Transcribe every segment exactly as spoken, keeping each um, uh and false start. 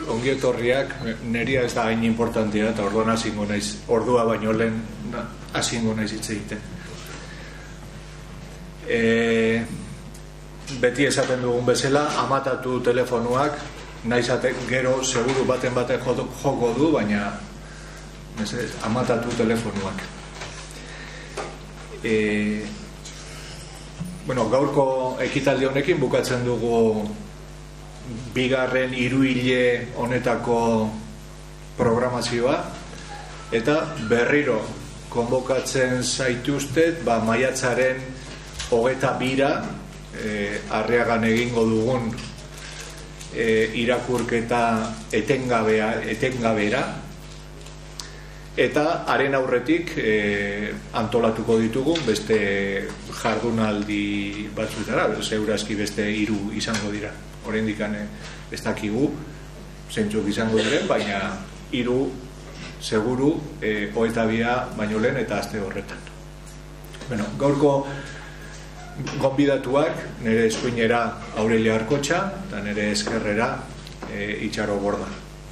ongietorriak, neria ez da hain importantia, eta orduan hasingo naiz, ordua baino lehen hasingo naiz hitz egiten. E, beti esaten dugun bezala, amatatu telefonuak, naiz gero seguru baten batek joko du, baina ez, amatatu telefonuak. E, bueno, gaurko ekitaldi honekin bukatzen dugu bigarren hiruhile honetako programazioa, eta berriro konbokatzen zaituztet, ba, maiatzaren hogeita bira e, Arriagan egingo dugun e, irakurketa etengabea, etengabera, eta haren aurretik e, antolatuko ditugun beste jardunaldi batzuetara, segurazki beste hiru izango dira. Oraindik ez dakigu zeintzuk izango diren, baina hiru seguru e, hogeita bia baino lehen eta aste horretan. Bueno, gaurko gonbidatuak nire eskuinera Aurelia Arkotxa eta nire eskerrera e, Itxaro Borda.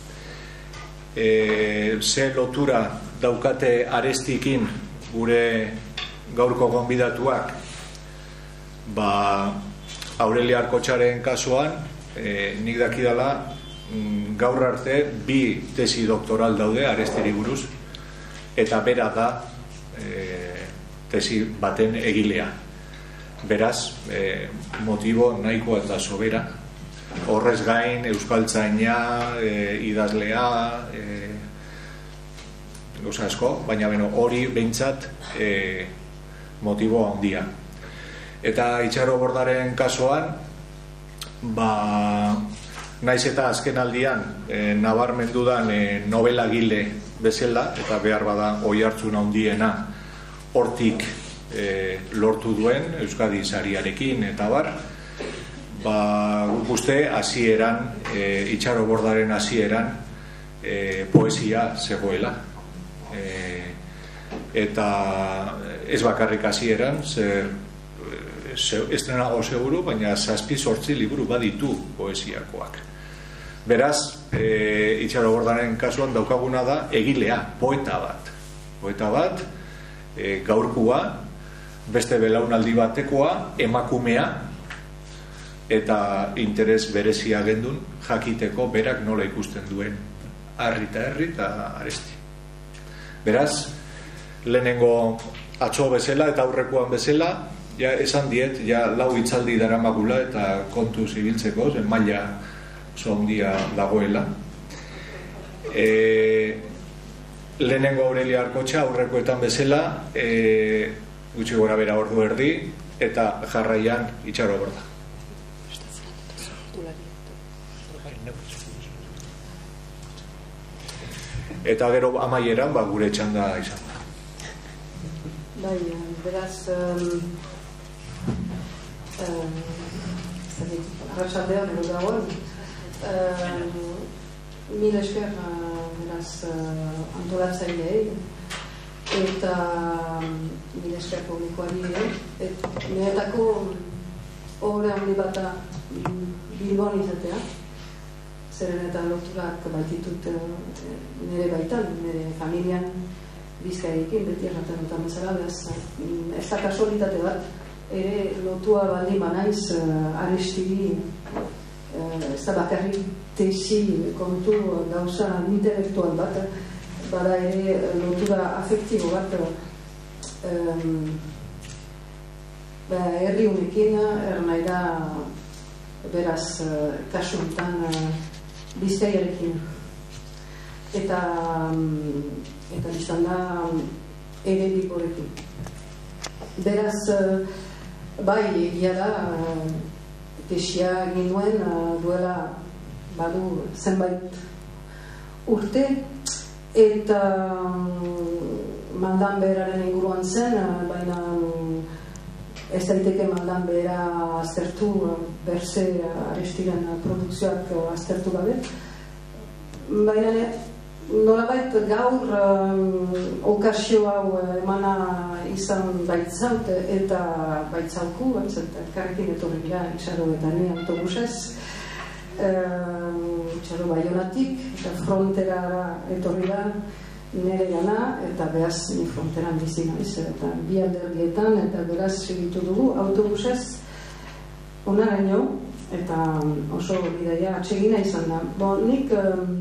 E, ze lotura daukate Arestikin gure gaurko gonbidatuak? Ba, Aurelia Arkotxaren kasuan, e, nik dakidala gaur arte bi tesi doktoral daude Arestiri buruz, eta bera da e, tesi baten egilea. Beraz, e, motibo nahiko eta sobera. Horrez gain, euskaltzaina, e, idazlea, e, gauza asko, baina beno, hori behintzat e, motibo handia. Eta Itxaro Bordaren kasuan, ba, naiz eta azken aldian e, nabarmendudan e, novelagile bezala, eta behar bada oihartzun handiena hortik e, lortu duen Euskadi sariarekin eta bar, ba, uste hasieran e, Itxaro Bordaren hasieran e, poesia zegoela. E, eta ez bakarrik hasieran, zer estrenago seguru, baina zazpi sortzi liburu baditu poesiakoak. Beraz, e, Itxaro Bordaren kasuan daukaguna da egilea, poeta bat. Poeta bat, e, gaurkua, beste belaunaldi batekoa, emakumea, eta interes berezia gendun jakiteko berak nola ikusten duen Arri eta Herri eta Aresti. Beraz, lehenengo atzo bezala eta aurrekoan bezala, ja, esan diet, ja, lau hitzaldi daramagula eta kontu zibiltzeko, zen maila oso handia dagoela. E, lehenengo Aurelia Arkotxa aurrekoetan bezala, e, gutxi gora bera ordu erdi, eta jarraian Itxaro Borda. Eta gero amaieran, ba, gure txanda izan da. Bai, beraz, um, um, arratsaldean edo dagoen, um, mil esker uh, beraz uh, antolatzaileei eta um, mil esker publikoari et niretako obra handi bata Bilbon izatea, zeren eta loturak baititut uh, nire baitan, nire familian Bizkaiarekin, beti erraten dutan bezala, ez da kasualitate bat, ere lotua baldin banaiz uh, Arestiri, uh, ez da bakarrik tesi kontu gauza intelektual bat, bada ere lotura afektibo bat um, ba, herri honekin, er nahi da beraz uh, kasu honetan uh, Bizkaiarekin. Eta um, eta izan da ere biporekin. Beraz, bai, egia da, tesia egin nuen duela badu zenbait urte, eta Maldan Beheraren inguruan zen, baina ez daiteke Maldan Behera aztertu, berze Arestiren produkzioak aztertu gabe. Baina nolabait gaur um, okazio hau emana izan baitzaut eta baitzauku, elkarrekin etorri gira Itxaro eta ni autobusez. Um, itxaro Baionatik, eta fronterara etorri da nire gana, eta behaz ni fronteran bizi naiz, eta bi alderdietan, eta beraz segitu dugu autobusez onaraino, eta oso bidaia atsegina izan da. Bo, nik um,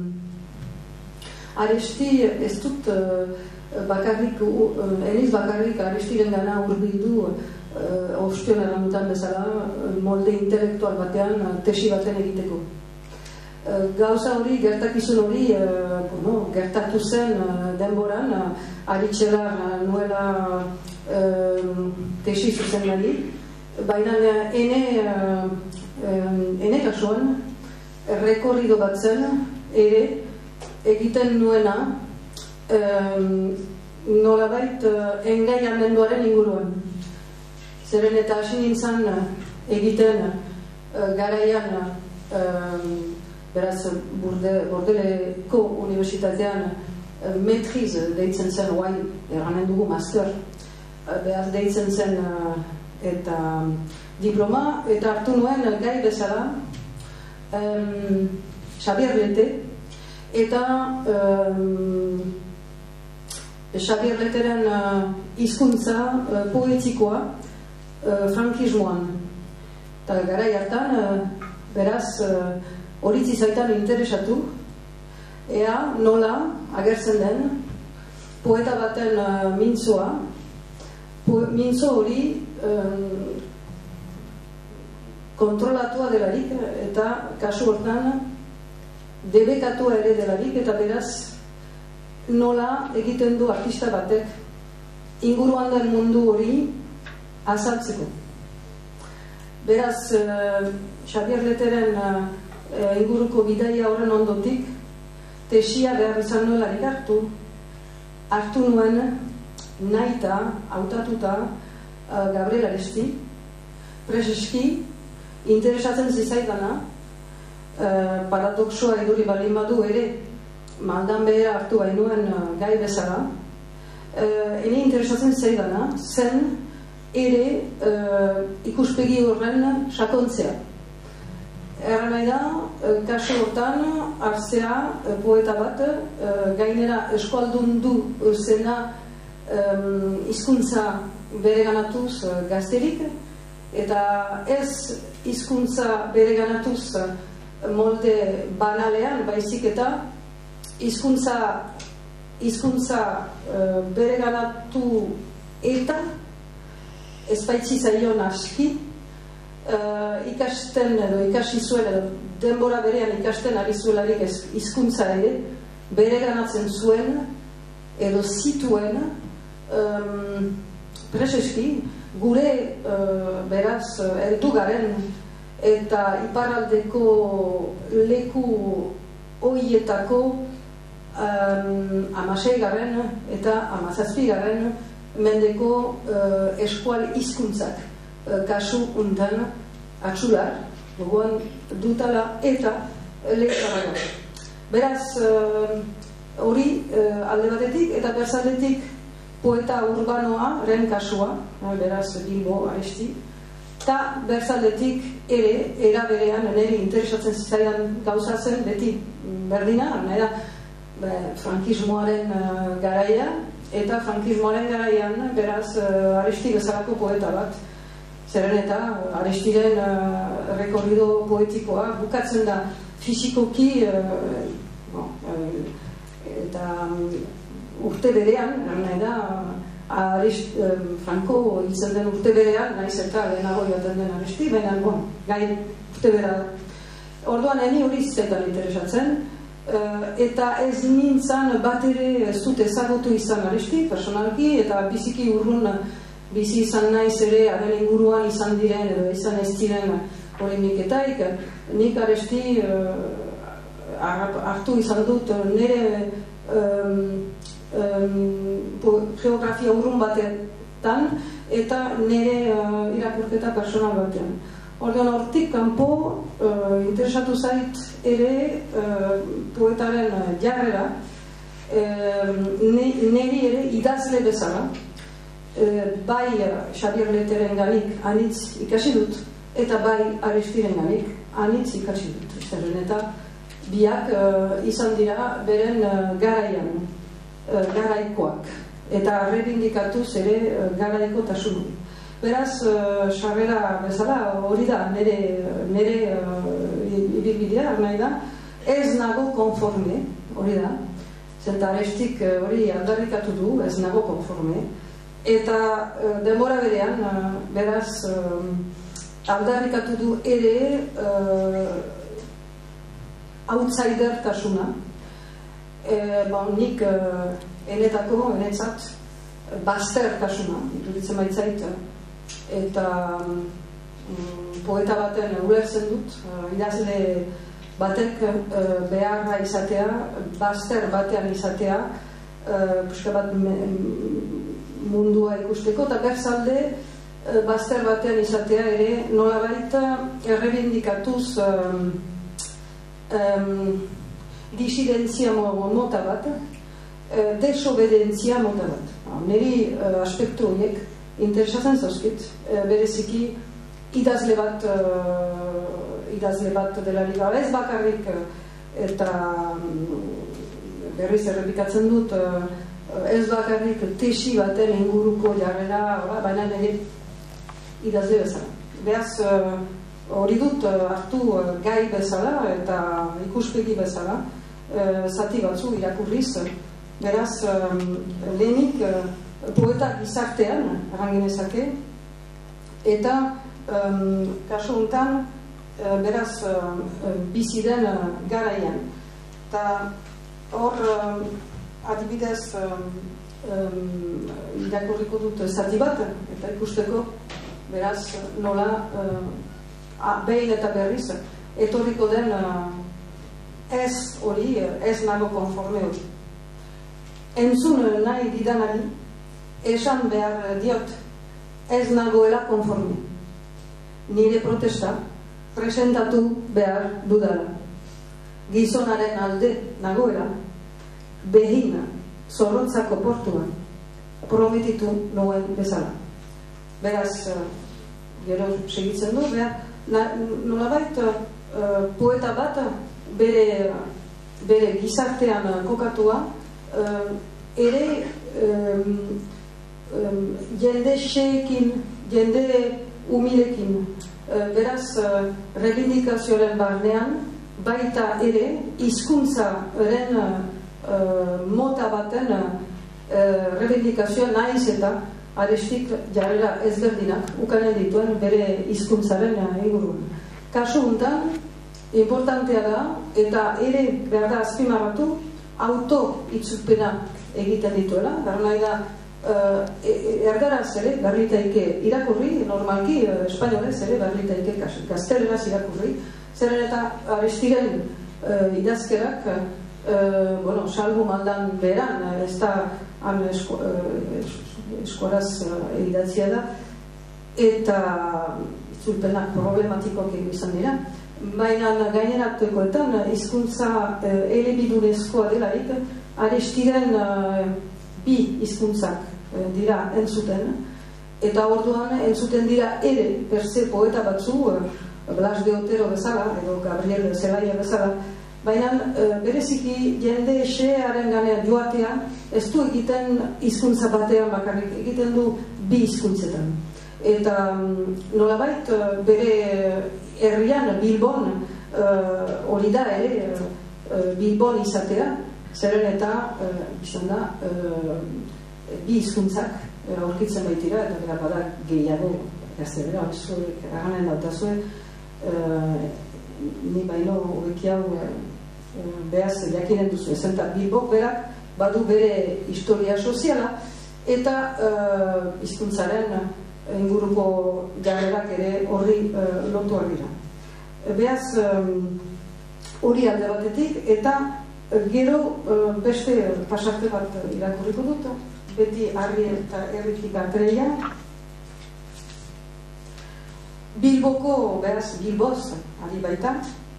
Aresti ez dut uh, bakarrik, uh, eniz bakarrik Arestiren gana hurbildu uh, ostion errandutan bezala molde intelektual batean uh, tesi baten egiteko. Uh, gauza hori, gertakizun hori uh, bueno, gertatu zen uh, denboran, uh, aritxelar uh, nuela uh, tesi zuzendari, baina uh, ene, uh, uh, ene kasuan rekorrido bat zen ere egiten nuena um, nolabait uh, engaiamenduaren inguruan. Zeren eta hasi nintzen uh, egiten uh, garaian uh, beraz burde, Bordeleko Unibertsitatean uh, metriz deitzen zen guai, eranen dugu master, uh, behar deitzen zen uh, eta um, diploma, eta hartu nuen uh, gai bezala um, Xabier Lete, eta um, Xabier Leteren uh, hizkuntza uh, poetikoa uh, frankismoan. Eta garai hartan, uh, beraz, horitzi uh, zaitan interesatu, ea nola agertzen den poeta baten uh, mintzoa, po, mintzo hori um, kontrolatua delarik, eta kasu hortan debekatua ere delarik, eta beraz nola egiten du artista batek inguruan den mundu hori azaltzeko. Beraz, uh, Xabier Leteren uh, inguruko bidaia horren ondotik tesia behar izan nuelarik hartu, hartu nuen nahita, hautatuta uh, Gabriel Aresti, preseski interesatzen zizaidana, Uh, paradoxoa eduri balin badu ere maldan behera hartu bainuen uh, gai bezala, uh, ene interesatzen zaidana zen ere uh, ikuspegi horren sakontzea. Erra nahi da, uh, kasu hortan hartzea uh, poeta bat, uh, gainera eskualdun du zena um, hizkuntza bereganatuz uh, gazterik, eta ez hizkuntza bereganatuz uh, molde banalean, baizik eta hizkuntza hizkuntza uh, bereganatu eta ez baitzi zaion aski uh, ikasten edo ikasi zuen edo denbora berean ikasten ari zuelarik hizkuntza ere bereganatzen zuen edo zituen um, preseski gure uh, beraz heldu garen eta iparraldeko leku hoietako um, amaseigarren eta amazazpigarren mendeko uh, eskual hizkuntzak uh, kasu untan atxular gogoan dutala eta lekarraga. Beraz hori uh, alde batetik eta berzaletik poeta urbanoa ren kasua, beraz Bilbo Aresti, eta berzaldetik ere, era berean, niri interesatzen zizaidan gauza zen, beti berdina, nahi da, be, frankismoaren uh, garaia, eta frankismoaren garaian, beraz, uh, Aresti bezalako poeta bat, zeren eta Arestiren uh, rekorrido poetikoa bukatzen da fisikoki, uh, no, uh, eta um, urte berean, nahi da, Arest, eh, Franco izan den urte berean, naiz eta lehenago joaten den Aresti, baina, bon, gai urte berean. Orduan, eni hori zaitan interesatzen, eh, eta ez nintzen bat ere ez dut ezagutu izan Aresti, personalki, eta biziki urrun bizi izan naiz ere, haren inguruan izan diren, edo izan ez diren hori niketaik, nik Aresti eh, hartu izan dut nire um, Um, geografia urrun batetan eta nire uh, irakurketa personal batean. Ordean hortik kanpo uh, interesatu zait ere uh, poetaren uh, jarrera uh, niri ere idazle bezala uh, bai Xabier Leteren ganik anitz ikasi dut eta bai Arestiren ganik anitz ikasi dut. Zerren eta biak izan dira beren garaian, garaikoak, eta reivindikatuz ere garaiko tasun. Beraz, sarrera bezala hori da, nire ibilbidea, nahi da, ez nago konforme, hori da, zenta Arestik hori aldarrikatu du, ez nago konforme, eta denbora berean, beraz, aldarrikatu du ere outsider tasuna. Nik enetako, enetzat, bazter tasuna, iruditzen baitzait, eta poeta baten ulertzen dut, idazle batek beharra izatea, bazter batean izatea, puska bat mundua ikusteko, eta berzalde bazter batean izatea ere nolabait errebindikatuz disidentzia mota bat, desobedentzia mota bat. Neri aspektu horiek interesatzen zauzkit, bereziki idazle bat idazle bat dela liga, ez bakarrik, eta berriz errepikatzen dut, ez bakarrik tesi baten inguruko jarrera, baina nire idazle bezala. Beaz, hori dut hartu gai bezala eta ikuspegi bezala, zati batzu irakurriz, beraz, lehenik poeta gizartean erranginezake, eta kasu honetan, beraz, bizi den garaian. Eta hor, adibidez, irakurriko dut zati bat, eta ikusteko, beraz, nola, behin eta berriz, etorriko den ez hori, ez nago konforme hori. Entzun nahi didanari, esan behar diot, ez nagoela konforme. Nire protesta presentatu behar dudala. Gizonaren alde nagoela, behina, zorrotzako portuan, prometitu nuen bezala. Beraz, gero segitzen du, behar, nolabait poeta bat bere gizartean kokatua, ere jende xeekin, jende humilekin, beraz, reivindikazioaren barnean, baita ere, hizkuntzaren mota baten reivindikazioa nahiz eta Arestik jarrera ezberdinak ukanen dituen bere hizkuntzaren inguruan. Kasu honetan, importantea da, eta ere behar da azpimarratu, auto-itzulpena egiten dituela, gara nahi da, erdaraz ere, berritaike irakurri, normalki, espainolez ere, berritaike gazteleraz irakurri, zeren eta Arestiren idazkerak, salbu maldan beran, ez da eskoraz idatzia da, eta itzulpenak problematikoak izan dira. Baina gaineratuekoetan, hizkuntza elebidunezkoa delarik, Arestiren bi hizkuntzak dira entzuten, eta orduan entzuten dira ere perse poeta batzu, Blas de Otero bezala, edo Gabriel Zelaia bezala, baina bereziki jende xearen ganean joatea ez du egiten hizkuntza batean bakarrik, egiten du bi hizkuntzetan. Eta nolabait bere herrian Bilbon hori da ere Bilbon izatea, zeren eta izan da bi hizkuntzak aurkitzen baitira, eta gara bada gehiago gaztelera, zuek aganen dautazue, ni baino horreki hau behaz jakinen duzu ezen, eta Bilbok berak badu bere historia soziala eta hizkuntzaren inguruko jarrerak ere horri lotuak dira. Behaz hori alde batetik, eta gero beste pasarte bat irakurriko dut, beti Arri eta Erritik Atreia, Bilboko, beraz, Bilboz, ari baita.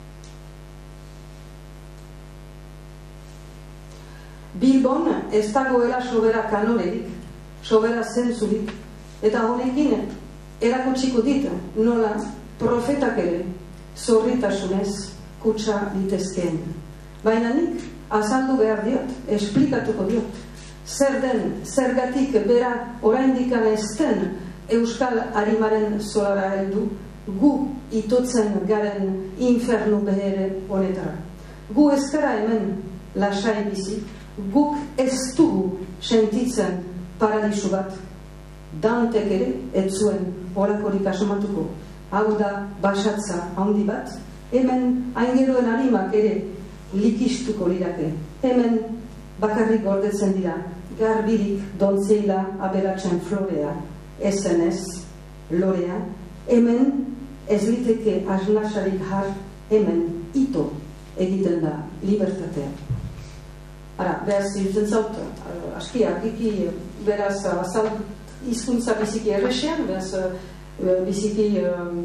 Bilbon ez dagoela sobera kanorerik, sobera zentzurik, eta honekin erakutsiko dit nola profetak ere zorritasunez kutsa litezkeen. Baina nik azaldu behar diot, esplikatuko diot. Zer den, zergatik bera oraindikan ez den Euskal Arimaren zolara heldu, gu itotzen garen infernu behere honetara. Gu ez gara hemen lasai bizi, guk ez dugu sentitzen paradisu bat. Dantek ere ez zuen horakorik asmatuko. Hau da basatza handi bat, hemen aingeroen arimak ere likistuko lirake. Hemen bakarrik gordetzen dira, garbirik dontzeila aberatzen florea, ezen ez, lorea. Hemen ez liteke asnasarik har, hemen ito egiten da libertatea. Ara, behaz, irutzen zaut, aski, argiki, beraz, azal, hizkuntza biziki erresean, behaz, biziki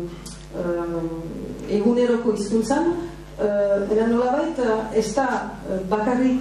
eguneroko hizkuntzan, era nolabait, ez da bakarrik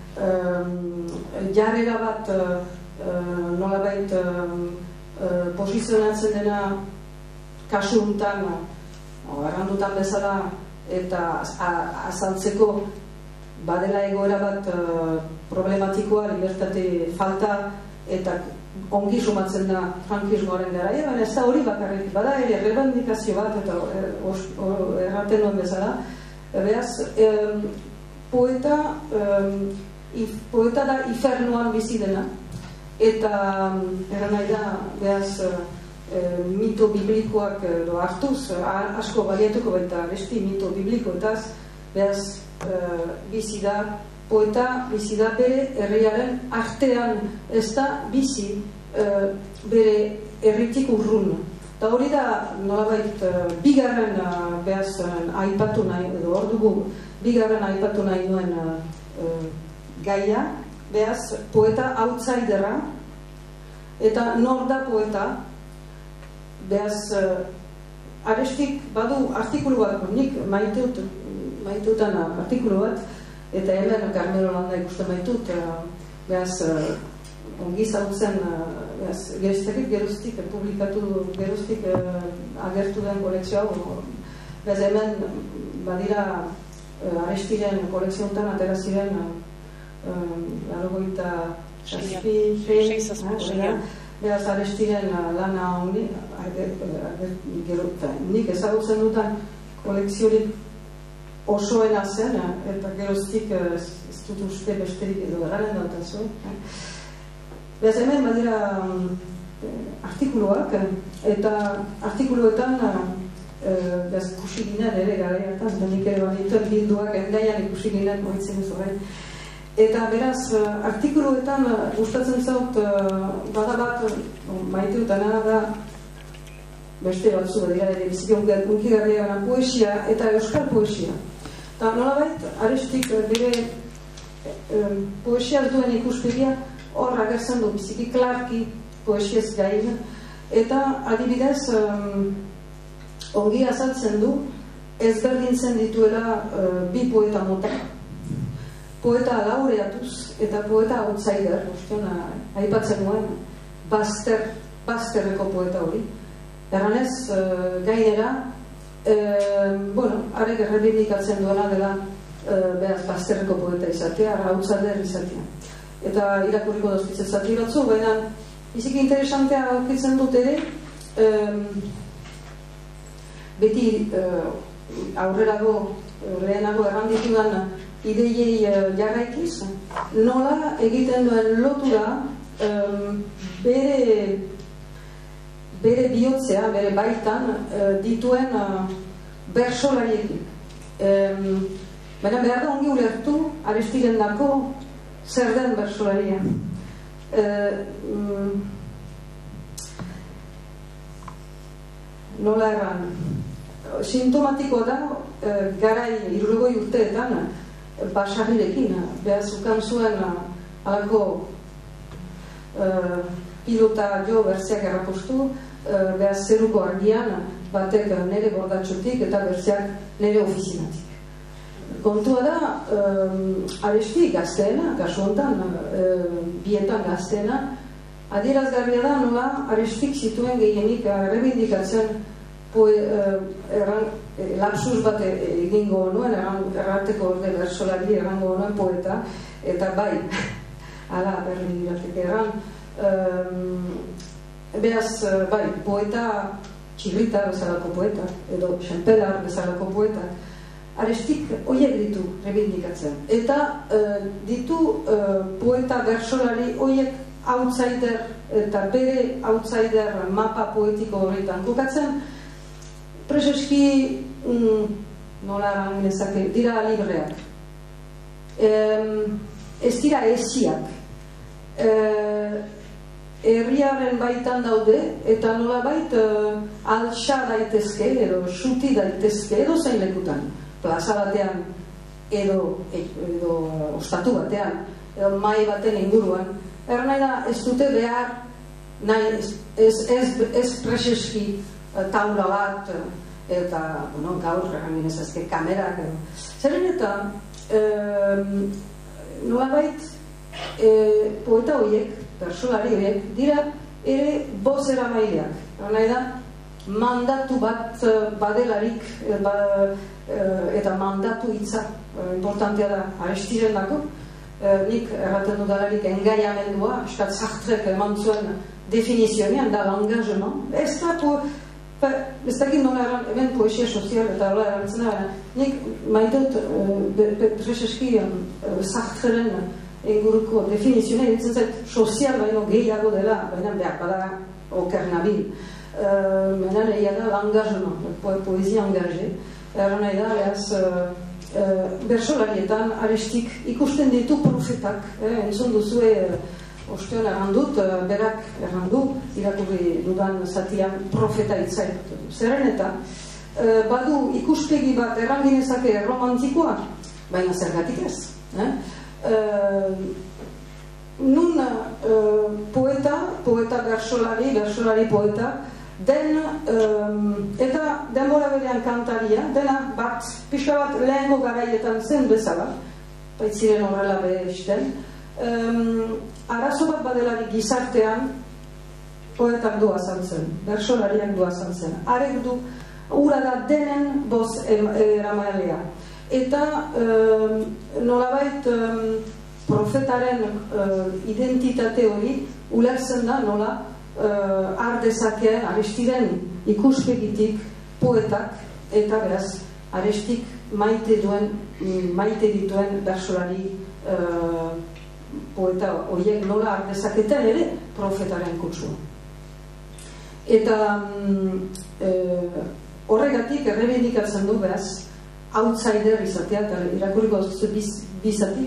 jarrera bat nolabait posizionatzen dena kasu honetan, errandutan bezala, eta azaltzeko badela egoera bat problematikoa, libertate falta, eta ongi sumatzen da frankismoaren garaia, baina ez da hori bakarrik, bada ere rebandikazio bat, eta erraten nuen bezala, behaz, poeta, poeta da infernuan bizi dena, eta erran nahi da, behaz, mito biblikoak hartuz, asko baliatuko baita besti mito biblikoetaz, behaz, bizi da, poeta bizi da bere herriaren artean, ez da bizi bere herritik urrun. Eta hori da, nolabait, bigarren behaz aipatu nahi, edo hor dugu, bigarren aipatu nahi nuen gaia, behaz poeta outsidera, eta nor da poeta, behaz Arestik badu artikulu bat, nik maitutan artikulu bat, eta hemen Carmelo Landa ikusten baitut, behaz, ongi zautzen, geroztik, geroztik, publikatu geroztik agertu den kolekzio hau, behaz hemen badira Arestiren kolekzio honetan atera ziren larogoita saspi, behaz Arestiren lana honi, nik ezagutzen dutan kolekziorik osoena zen, eta geroztik ez dut uste besterik edo garen dauten zuen. Behaz hemen badira artikuluak, eta artikuluetan behaz ikusi ginen ere garaiatan, eta nik ere badituen bilduak endaian ikusi ginen oitzen zuen. Eta beraz, artikuluetan gustatzen zaut, bada bat, maite dutana da, beste batzu badira ere biziki unkigarria gana poesia eta euskal poesia. Eta nolabait, Arestik bere poesiaz duen ikuspegia hor agertzen du biziki klarki poesiez gain, eta adibidez ongi azaltzen du ezberdintzen dituela bi poeta mota. Poeta laureatuz eta poeta outsider, aipatzen nuen, Baster, Basterreko poeta hori. Erranez, gainera, bueno, arek errebindikatzen duela dela behaz Basterreko poeta izatea, outsider izatea. Eta irakurriko dozkitzen zati batzu, baina biziki interesantea aurkitzen dut ere, beti aurrerago, lehenago erranditudan ideiei jarraikiz, nola egiten duen lotura bere bere bihotzea, bere baitan dituen bersolariekin. Baina behar da ongi ulertu Arestiren dako zer den bersolaria. Nola erran, sintomatikoa da garai hirurogei urteetan Basarrirekin, behaz ukan zuen alako pilota jo berziak errapostu, behaz zeruko argian batek nire bordatxotik eta berziak nire ofizinatik. Kontua da, Aresti gazteena, kasu honetan, bietan gazteena, adierazgarria da nola Arestik zituen gehienik rebindikatzen lapsus bat egingo nuen, errateko orde bersolari errango nuen poeta, eta bai, ala berri dirateke erran, beraz, bai, poeta, Txirrita bezalako poeta, edo Xenpelar bezalako poeta, Arestik horiek ditu rebindikatzen. Eta ditu poeta bersolari horiek outsider, eta bere outsider mapa poetiko horretan kokatzen, preseski, nola eran genezake, dira libreak. Ez dira esiak. Herriaren baitan daude, eta nola bait altxa daitezke, edo xuti daitezke, edo zein lekutan. Plaza batean, edo ostatu batean, edo mai baten inguruan. Erra nahi da, ez dute behar, ez preseski taula bat, eta gaur, erran ginezazke, kamerak. Zeren eta, nola bait, poeta horiek, bersolari horiek, dira ere bozera maileak. Nahi da, mandatu bat badelarik eta mandatu hitza importantea da Arestiren dako. Nik erraten dudalarik engaiamendua, eskat Sartrek eman zuen definizionean da l'engagement. Ez da, ez dakit nola eran, hemen poesia sozial eta nola erantzen da, nik maitut preseski Sartreren inguruko definizioa ditzen zait sozial baino gehiago dela, baina behar bada oker nabil. Baina lehia da l'engagement, poesia engagé. Erra nahi da, behaz, bersolarietan Arestik ikusten ditu profetak. Entzun duzue, ostean errandut, berak errandu, irakurri dudan zatian profeta itzai. Zeren eta, badu ikuspegi bat erranginezake romantikoa, baina zergatik ez. Nun poeta, poeta bersolari, bersolari poeta, den, eta denbora berean kantaria, dena bat, pixka bat lehengo garaietan zen bezala, baitziren horrela behesten, arazo bat badelarik gizartean, poetak doa zantzen, bersolariak doa zantzen, arek du, ura da denen boz eramailea. Eta nolabait profetaren identitate hori ulertzen da nola ardezakeen Arestiren ikuspegitik poetak eta beraz Arestik maite duen maite dituen bersolari poeta horiek nola ardezaketen ere profetaren kutsua. Eta horregatik errebindikatzen du beraz outsider izatea, eta irakurriko bizati.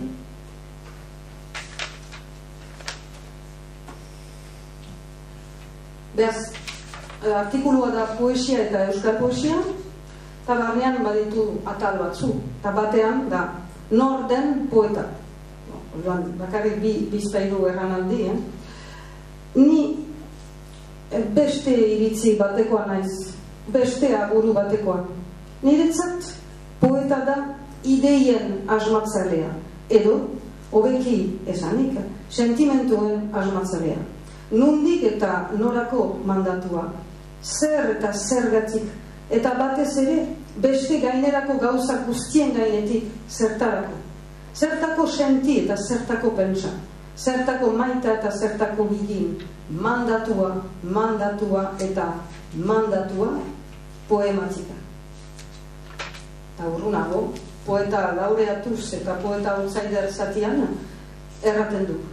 Beaz, artikulua da poesia eta euskal poesia, eta barnean baditu atal batzu, eta batean da nor den poeta. Bakarrik bizpailu erran aldi, ni beste iritzi batekoa naiz, beste aguru batekoa. Niretzat, poeta da ideien asmatzalea, edo, hobeki esanik, sentimentuen asmatzalea. Nundik eta norako mandatua, zer eta zergatik, eta batez ere, beste gainerako gauzak guztien gainetik zertarako. Zertako senti eta zertako pentsa, zertako maita eta zertako higin, mandatua, mandatua eta mandatua poematika. Eta urrunago, poeta laureatuz eta poeta outsider zatian erraten du.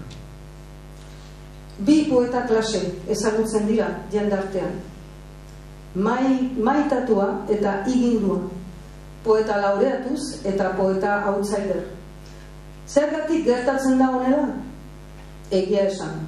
Bi poeta klase ezagutzen dira jendartean. Maitatua eta igindua. Poeta laureatuz eta poeta outsider. Zergatik gertatzen da honela? Egia esan.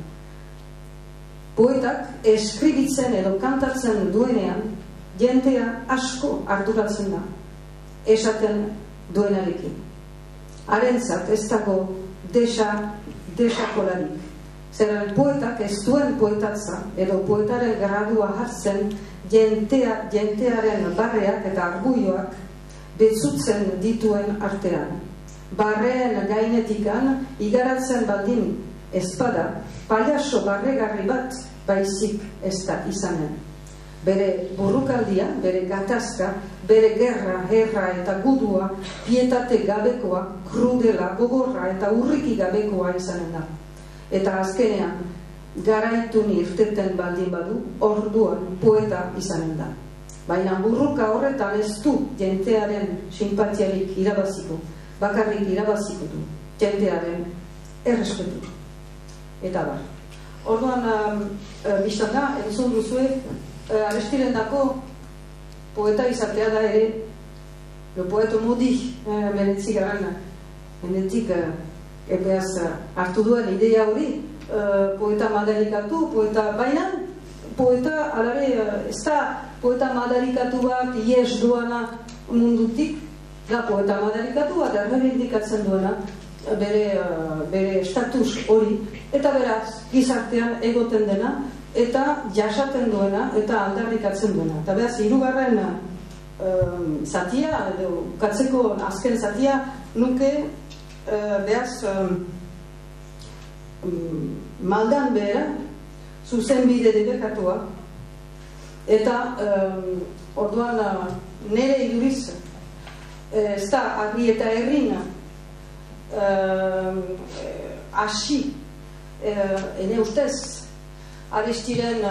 Poetak eskribitzen edo kantatzen duenean jentea asko arduratzen da. Esaten duenarekin. Harentzat ez dago desakolarik. Zeren poetak ez duen poetatza edo poetaren gradua hartzen jentearen barreak eta arguioak bezutzen dituen artean. Barreen gainetikan igaratzen baldin ezpada, pailaso barregarri bat baizik ez da izanen. bere borrokaldia, bere gatazka, bere gerra, herra eta gudua, pietate gabekoa, krudela, gogorra eta urriki gabekoa izanen da. Eta azkenean, garaitun irteten baldin badu, orduan poeta izanen da. Baina burruka horretan ez du jentearen simpatiarik irabaziko, bakarrik irabaziko du, jentearen errespetu. Eta bar. Orduan, biztan da, entzun duzue, Arestiren dako poeta izatea da ere, lo poeto modi, menetzik garen, menetzik epeaz hartu duen idea hori, poeta madarikatu, poeta baina, poeta, alare, ez da poeta madarikatu bat, ies duana mundutik, da poeta madarikatu bat, erre indikatzen duena, bere status hori, eta beraz, gizartean egoten dena, eta jasaten duena, eta aldarrikatzen duena. Eta beraz, hirugarren zatia, edo katzeko azken zatia, nuke, beraz, maldan behera, zuzen bide debekatua, eta orduan nire iduriz, ez da, argi eta herrin, hasi, ene ustez, Arestiren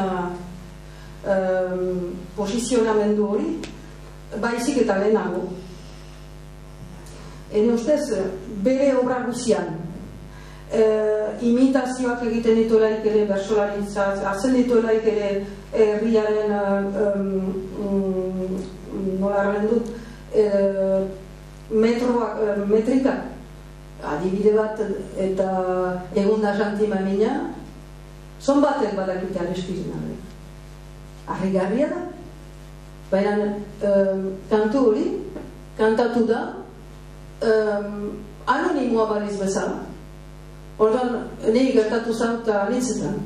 posizionamendu hori, baizik eta lehenago. Ene ustez, bere obra guzian, imitazioak egiten dituelaik ere bersolaritzaz, hartzen dituelaik ere herriaren, nola erren dut, metrikak, adibide bat eta egun da jantima mina, zon batek badakite Arestiren. Arrigarria da. Baina kantu hori, kantatu da, anonimoa baliz bezala. Hortan, nahi gertatu zaut anitzetan,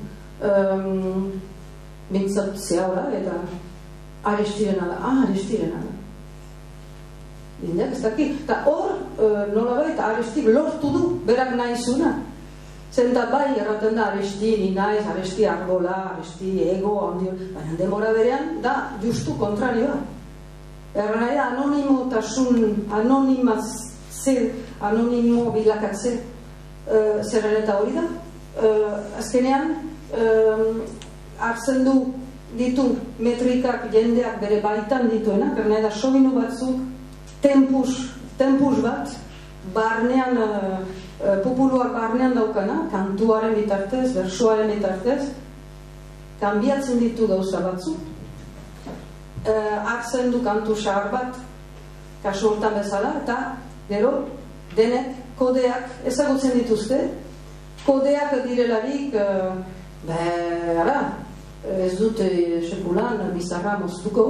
mintzat zehaura, eta Arestirena da. Ah, Arestirena da. Dindak ez daki. Eta hor, nolabait, Arestir lortu du, berak nahizuna. Zenta bai erraten da Aresti ni naiz, Aresti argola, Aresti ego, baina demora berean da justu kontrarioa. Erra nahi da anonimotasun, anonimazze, anonimo bilakatze zerren eta hori da. Azkenean, hartzen du ditu metrikak jendeak bere baitan dituena, erra nahi da sobinu batzuk, tempus, tempus bat, barnean, populuak barnean daukana, kantuaren bitartez, bersoaren bitartez, kanbiatzen ditu gauza batzu, hartzen du kantu xahar bat, kasu hortan bezala, eta gero, denek kodeak ezagutzen dituzte, kodeak direlarik, ara, ez dute sekulan bizarra moztuko,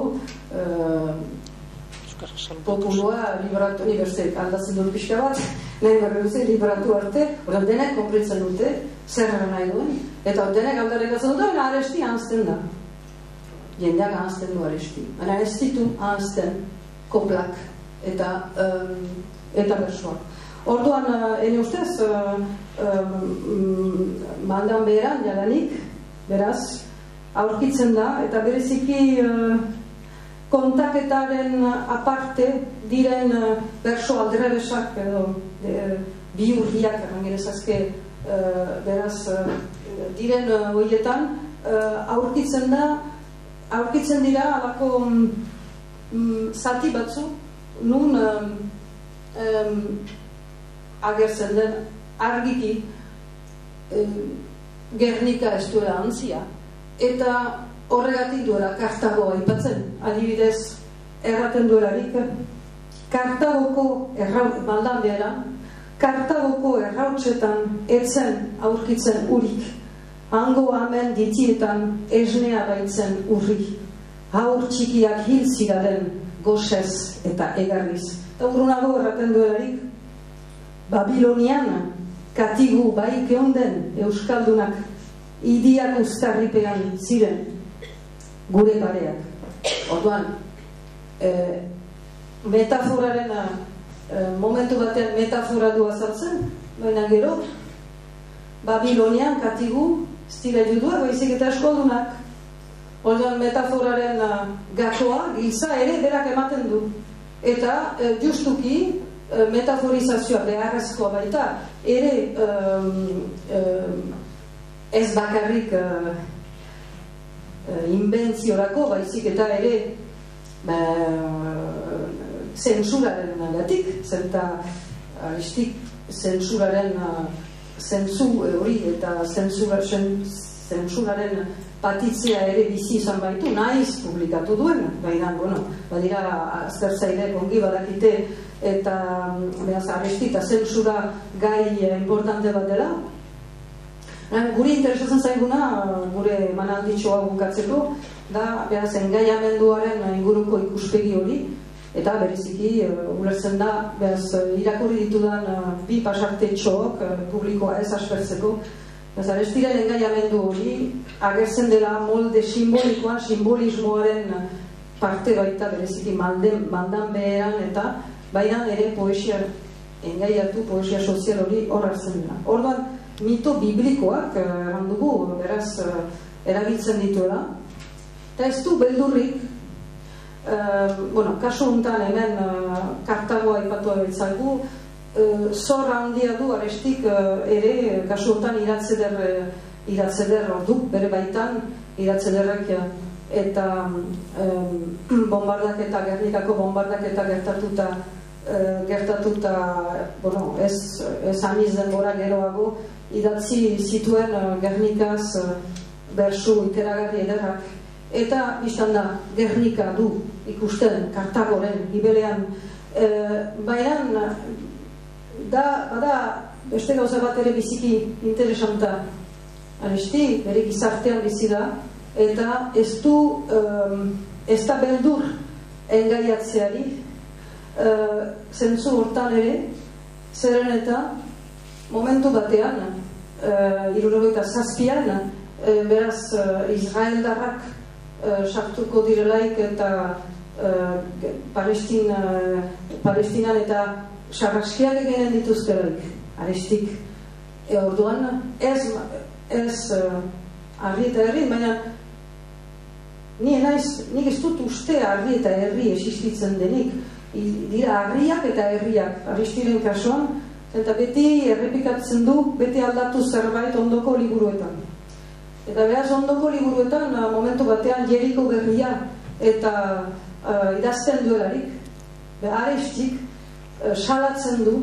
populua libratu, ni beste aldatzen dut pixka bat, nahi berreguze libratu arte, oran denek konprintzen dute, zer nahi duen, eta denek aldarrikatzen dute, Aresti ahazten da. Jendeak ahazten du Aresti. Baina ez ditu ahazten koplak eta eta bersoak. Orduan, ene ustez, mandan beheran, jadanik, beraz, aurkitzen da, eta bereziki kontaketaren aparte diren berso aldrebesak edo bi urriak errangerezazke beraz diren horietan aurkitzen da aurkitzen dira alako zati batzu nun agertzen den argiki Gernika ez duela antzia eta horregatik duela Kartago aipatzen, adibidez erraten duelarik Kartagoko maldan behera, Kartagoko errautsetan etzen aurkitzen urik, hango amen ditietan esnea baitzen urri, haur txikiak hil ziraren gosez eta egarriz. Eta urrunago erraten duelarik, Babilonian katigu baik eonden euskaldunak idiak uztarripean ziren gure pareak. Orduan, metaforaren momentu batean metafora du azaltzen, baina gero Babilonian katigu ez dira judua, baizik eta eskoldunak Orduan metaforaren gakoa, giltza ere berak ematen du. Eta justuki metaforizazioa beharrezkoa baita, ere ez bakarrik inventziorako, baizik eta ere zentsuraren agatik, zenta aristik zentsuraren zentzu hori eta zentsuraren patitzea ere bizi izan baitu, naiz publikatu duen, baina, bueno, badira aztertzaile ongi badakite eta behaz aresti eta zentsura gai importante bat dela. Guri interesatzen zaiguna, gure manalditxoa bukatzeko, da behaz engaiamenduaren inguruko ikuspegi hori, eta bereziki ulertzen da, behaz irakurri ditudan bi pasartetxoak publikoa ez aspertzeko. Behaz arestiren engaiamendu hori agertzen dela molde simbolikoan, simbolismoaren parte baita bereziki maldan beheran eta baina ere poesia engaiatu, poesia sozial hori horretzen dela. Orduan, mito biblikoak eman dugu, beraz, erabiltzen dituela. Eta ez du beldurrik, bueno, kasu honetan hemen Kartagoa aipatua beltzaigu, zorra handia du arestik ere, kasu honetan iratzeder ordu, bere baitan iratzederrek eta bombardaketa, Gernikako bombardaketa gertatuta gertatuta, bueno, ez aniz denbora geroago, idatzi zituen Gernikaz bersu ikeragarri ederrak. Eta biztan da, Gernika du ikusten Kartagoren gibelean. Baina, bada beste gauza bat ere biziki interesanta. Aresti, bere gizartean bizi da, eta ez du, ez da beldur engaiatzeari, zentzu hortan ere, zeren eta momentu batean, hirurogeita zazpian, beraz Israeldarrak sartuko direlaik eta Palestinan eta sarraskiak egenen dituztelaik, arestik. Orduan, ez arri eta herri, baina nik ez dut uste arri eta herri existitzen denik. Dira harriak eta herriak, Aristiren kasuan, eta beti errepikatzen du, beti aldatu zerbait ondoko liburuetan. Eta behaz ondoko liburuetan, momentu batean Jeriko berria eta idazten duelarik, Aristik salatzen du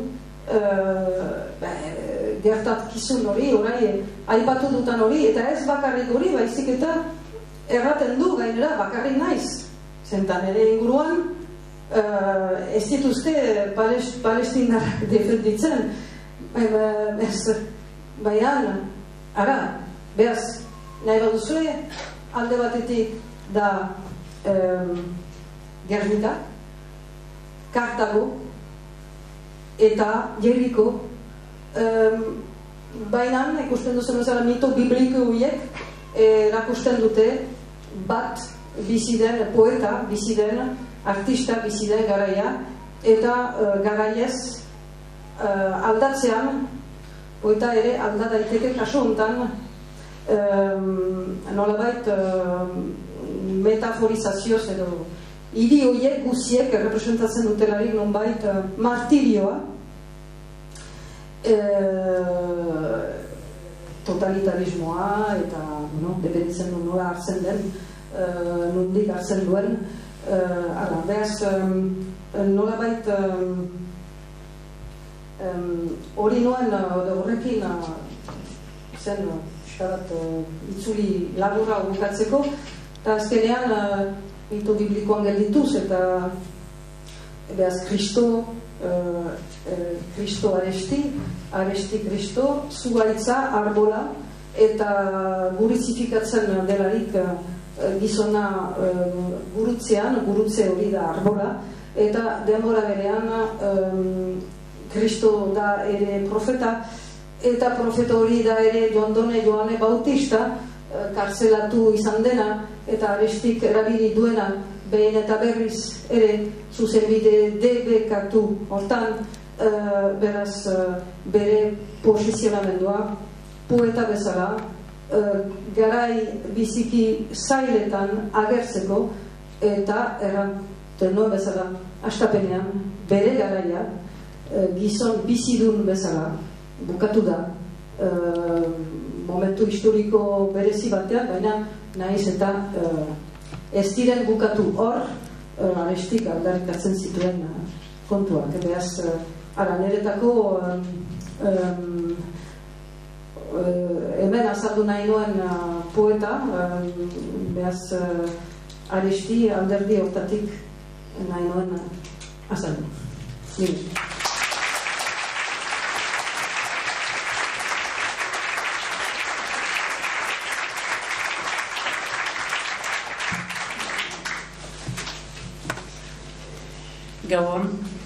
gertatkizun hori, orai aipatu dutan hori, eta ez bakarrik hori, baizik eta erraten du gainera bakarrik naiz. Zentan ere inguruan, ez dituzte palestinak defenditzen, baina, ara, behaz, nahi baduzue, alde batetik da Gernika, Kartago eta Jeriko, baina, ikusten duzen bezala mito bibliko horiek erakusten dute bat biziden, poeta biziden, artista biziden garaia, eta garaiez aldatzean, poeta ere alda daiteke kasu honetan, nolabait metaforizazioz edo hiri horiek guziek representatzen dutelarik nonbait martirioa, totalitarismoa eta dependitzen du nola hartzen den, nondik hartzen duen, behaz nolabait hori noen horrekin zen itzuli laburra bukatzeko, eta azkenean mito biblikoan geldituz eta behaz Kristo Kristo aresti, aresti Kristo, zugaitza, arbola, eta gurizifikatzen delarik gizona gurutzean, gurutze hori da arbola, eta denbora berean Kristo da ere profeta, eta profeta hori da ere Jondone Joane Bautista, karzelatu izan dena, eta arestik erabili duena, behin eta berriz ere zuzenbide debekatu hortan, beraz bere posizionamendua poeta bezala garai biziki zailetan agertzeko, eta erranten nuen bezala astapenean bere garaia gizon bizidun bezala bukatu da momentu historiko berezi batean, baina nahiz eta ez diren bukatu hor Arestik aldarrikatzen zituen kontuak. Beaz, ara niretako hemen azaldu nahi nuen poeta, beaz Aresti alderdi hortatik nahi nuen azaldu. Nire. Gabon.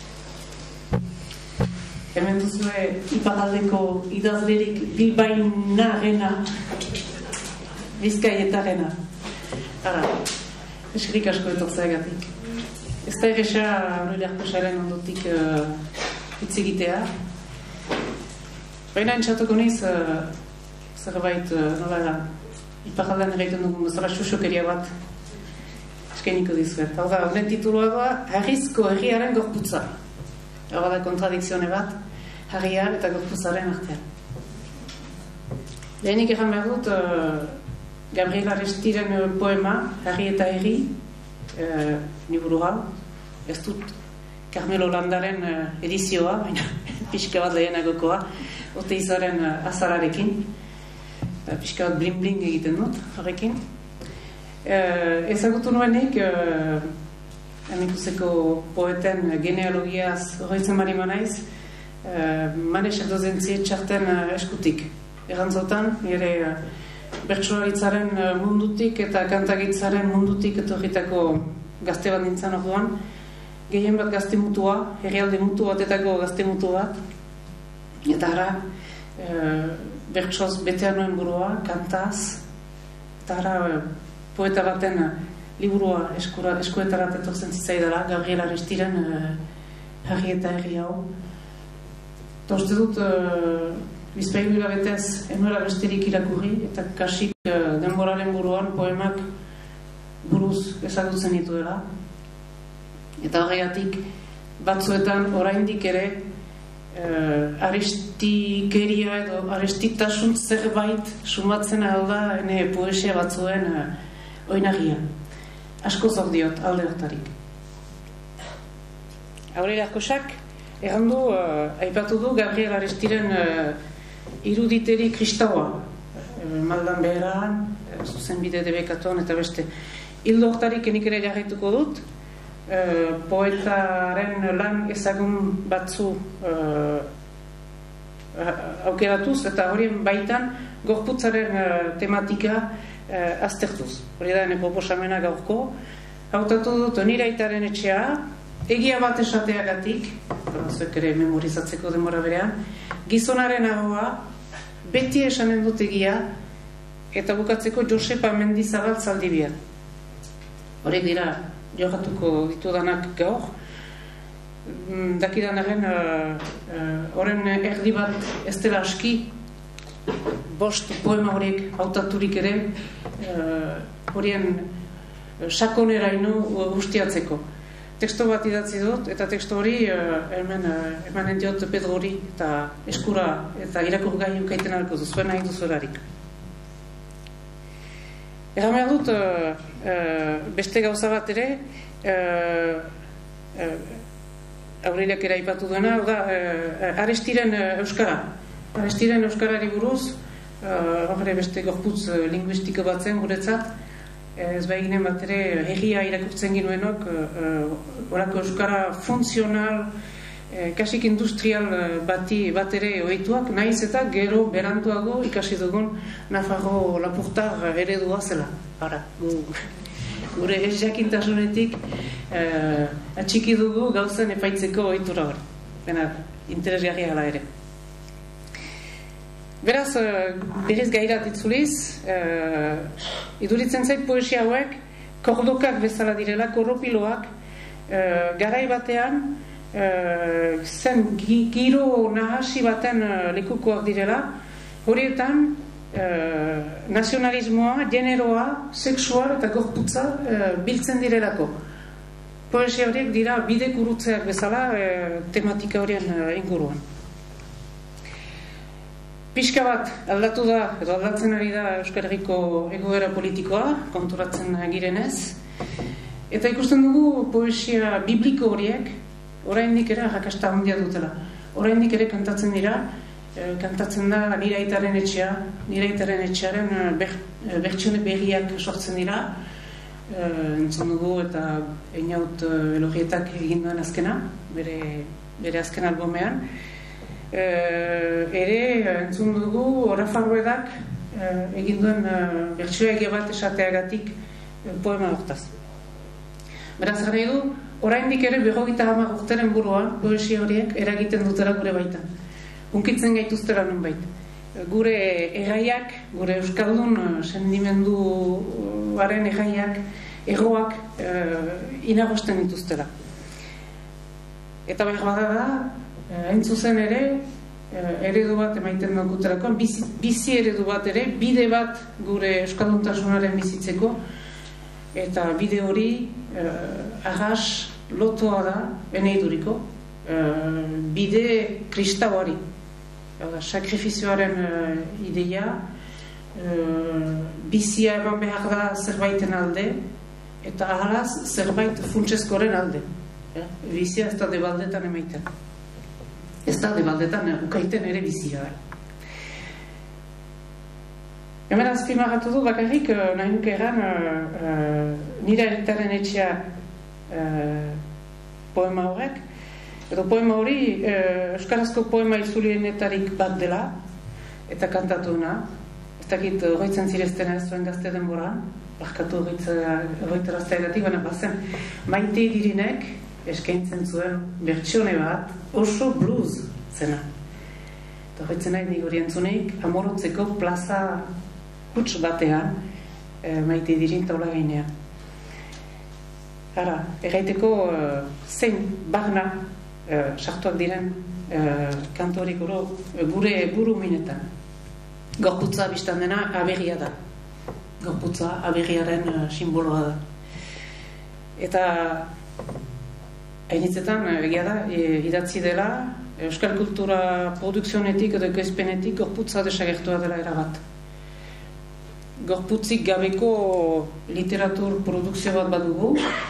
Hemen duzue iparraldeko idazlerik bilbainarena, Bizkaietarena. Ara, eskerik asko etortzeagatik. Ez da erresa Aurelio Artosaren ondotik hitz egitea. Baina entzatuko niz zerbait nola iparraldean egiten dugun bezala xuxokeria bat eskeniko dizuet. Hau da, honen titulua da Harrizko herriaren gorputza. Hau da kontradizione bat, harria eta gorputzaren artean. Lehenik egan behar dut Gabriel Arestiren poema Harri eta herri liburu hau. Ez dut Carmelo Landaren edizioa, baina pixka bat lehenagokoa, ote izaren azararekin. Pixka bat bling-bling egiten dut horrekin. Ezagutu nuenik amikuseko poeten genealogiaz horretzen bari manaiz Manes Erdozentziet txarten eskutik. Errantzotan, nire bertsolaritzaren mundutik eta kantagitzaren mundutik etorritako gazte bat nintzen orduan, gehien bat gazte mutua, herrialde mutu batetako gazte mutu bat, eta ara bertsoz betean nuen burua, kantaz, eta ara poeta baten liburua eskuetarat etortzen zitzaidala, Gabriel Arestiren Harri eta herri hau. Eta uste dut, bizpailu hilabetez enuela besterik irakurri, eta kasik denboraren buruan poemak buruz ezagutzen dituela. Eta horregatik, batzuetan oraindik ere arestikeria edo arestitasun zerbait sumatzen alda ene poesia batzuen oinagia. Asko zor diot alde hortarik. Aurelio Artosak errandu, aipatu du Gabriel Arestiren iruditeri kristaua. Maldan beheran, zuzenbide debekatuan eta beste. Hildo hortarik enik ere jarraituko dut, poetaren lan ezagun batzu aukeratuz eta horien baitan gorputzaren tematika aztertuz. Hori da ene proposamena gaurko. Hautatu dut nire aitaren etxea, egia bat esateagatik, zuek ere memorizatzeko denbora berean, gizonaren ahoa, beti esanen dut egia, eta bukatzeko Josepa Mendizabal Zaldibian. Horiek dira jokatuko ditudanak gaur. Dakidanaren horren erdi bat ez dela aski, bost poema horiek hautaturik ere horien sakoneraino ustiatzeko. Teksto bat idatzi dut, eta teksto hori emanen diot Pedro hori eta eskura eta irakurgai ukaiten alko duzuen nahi duzuelarik. Egan behar dut beste gauza bat ere Aureliak ere aipatu duena, da Arestiren euskara. Arestiren euskarari buruz, horre beste gorputz linguistiko bat zen guretzat, ez behinen bat ere herria irakurtzen ginuenok, horako euskara funtzional, kasik industrial bati bat ere ohituak, nahiz eta gero berantuago ikasi dugun Nafarro Lapurtar eredua zela. Hara, gure ez jakintasunetik atxiki dugu gauzen epaitzeko ohitura hori. Bena, interesgarria gala ere. Beraz, berez gairat itzuliz, iduritzen zait poesia hauek, kordokak bezala direla, korropiloak, garai batean, zen giro nahasi baten lekukoak direla, horietan, uh, nazionalismoa, generoa, sexua eta gorputza uh, biltzen direlako. Poesia horiek dira bide gurutzeak bezala uh, tematika horien uh, inguruan. Pixka bat aldatu da, edo aldatzen ari da Euskal Herriko egoera politikoa, konturatzen girenez. Eta ikusten dugu poesia bibliko horiek, oraindik ere arrakasta handia dutela. Oraindik ere kantatzen dira, e, kantatzen da nire aitaren etxea, nire aitaren etxearen ber, bertsione berriak sortzen dira. E, entzun dugu eta Einaut Elorrietak egin duen azkena, bere, bere azken albumean. Uh, ere entzun dugu Rafa Ruedak uh, egin duen uh, bertsioa ege bat esateagatik uh, poema hortaz. Beraz gara du, oraindik ere berrogeita hamar urteren buruan poesia horiek eragiten dutela gure baitan. Hunkitzen gaituztera nonbait. Gure erraiak, gure euskaldun uh, sentimenduaren erraiak, erroak uh, inagosten dituztela. Eta behar bada da, hain zuzen ere, eredu bat emaiten dakutelakoan, bizi, bizi eredu bat ere, bide bat gure euskalduntasunaren bizitzeko, eta bide hori eh, arras lotoa da, eneiduriko, eh, bide kristauari. Sakrifizioaren eh, ideia, eh, bizia eman behar da zerbaiten alde, eta ahalaz zerbait funtsezkoren alde. Eh? Bizia ez da debaldetan emaiten. Ez da debaldetan ukaiten ere bizia da. Hemen azpimarratu du bakarrik nahi nuke egan uh, nire aitaren etxea uh, poema horrek, edo poema hori uh, euskarazko poema itzulienetarik bat dela eta kantatuena. Ez dakit horretzen zirezten ez zuen gazte denboran, barkatu horretzerazteagatik, baina bazen Maite Idirinek eskaintzen zuen bertsione bat oso blues zena. Eta horretzen nahi nik hori entzunik, Amorotzeko plaza huts batean e, Maite Idirin taula gainean. Ara, erraiteko e, zein barna e, sartuak diren e, kantorik gure buru minetan. Gorputza biztan dena aberria da. Gorputza aberriaren e, simboloa da. Eta hainitzetan, egia da, e, idatzi dela, euskal kultura produkzionetik edo ekoizpenetik gorputza desagertua dela erabat. Gorputzik gabeko literatur produkzio bat badugu,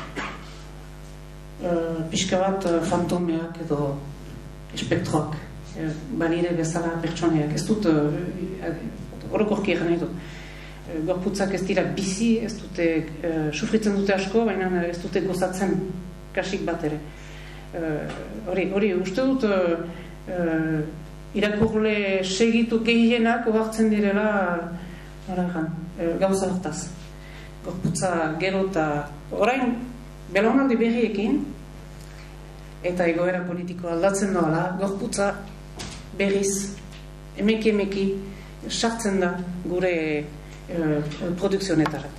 e, pixka bat fantomeak edo espektroak, e, balire bezala pertsoneak. Ez dut, horokorki egin nahi dut. E, gorputzak ez dira bizi, ez dute, e, sufritzen dute asko, baina ez dute gozatzen kasik bat ere. Hori, uh, uste dut uh, uh, irakurle segitu gehienak ohartzen direla uh, gauza hortaz. Gorputza gero eta orain belaunaldi berriekin eta egoera politiko aldatzen doala, gorputza berriz emeki emeki sartzen da gure uh, produkzionetarat.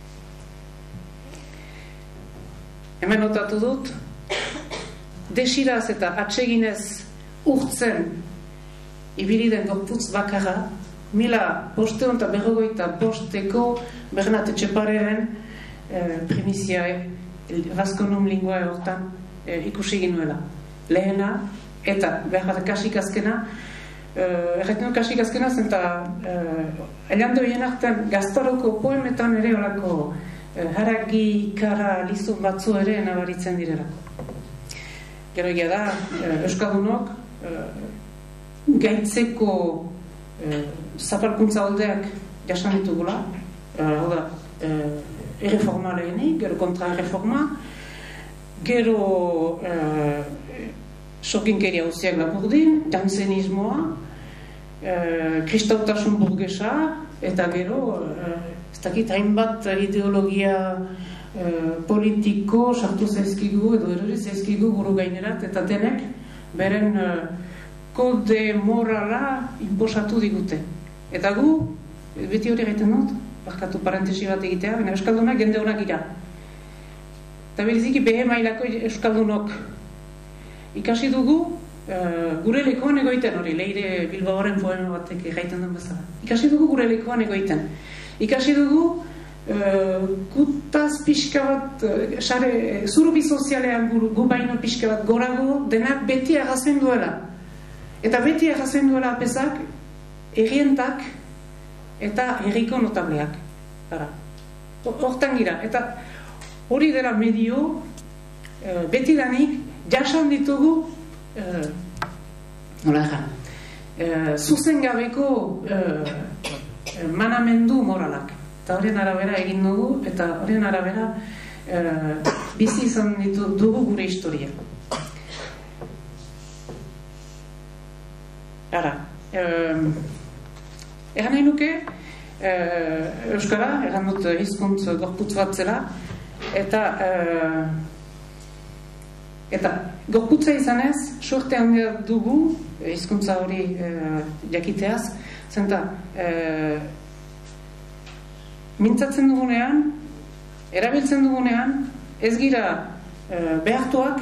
Hemen notatu dut, desiraz eta atseginez urtzen ibili den gorputz bakarra, mila bosteun eta berrogeita bosteko Bernat Etxepareren eh, primizia Vaskonum lingua hortan eh, ikusi ginuela. Lehena eta behar kasik azkena, eh, erretenu kasik azkena zen eta eh, elandoien artean Gaztaroko poemetan ere olako haragi, kara, lizun batzu ere nabaritzen direlako. Gero egia da, euskaldunok gaitzeko zapalkuntza oldeak jasan ditugula, hau da, erreforma lehenik, gero kontra-erreforma, gero sokinkeria uziak lapurdin, jansenismoa, kristautasun burgesa, eta gero ez dakit, hainbat ideologia eh, politiko sartu zaizkigu edo erori zaizkigu guru gainerat, eta denek beren eh, kode morala inposatu digute. Eta gu, beti hori egiten dut, barkatu parentesi bat egitea, baina euskaldunak jende honak ira. Eta beriziki behe mailako euskaldunok ikasi dugu gure lekuan egoiten hori, Leire Bilbaoren poema batek gaiten den bezala. Ikasi dugu gure lekuan egoiten. Ikasi dugu gutaz pixka bat, sare, zurubi sozialean gu baino pixka bat gorago, denak beti agazen duela. Eta beti agazen duela apezak, errientak eta herriko notableak. Hortan gira. Eta hori dela medio, beti danik, jasan ditugu, nola egan, zuzen gabeko manamendu moralak. Eta horien arabera egin dugu, eta horien arabera bizi izan dugu gure historia. Ara, egan nahi nuke, Euskara, egan dut hizkuntz gorputz bat zela, eta eta gorputza izanez, suerte handia dugu, hizkuntza hori jakiteaz, zenta, mintzatzen dugunean, erabiltzen dugunean, ez gira behartuak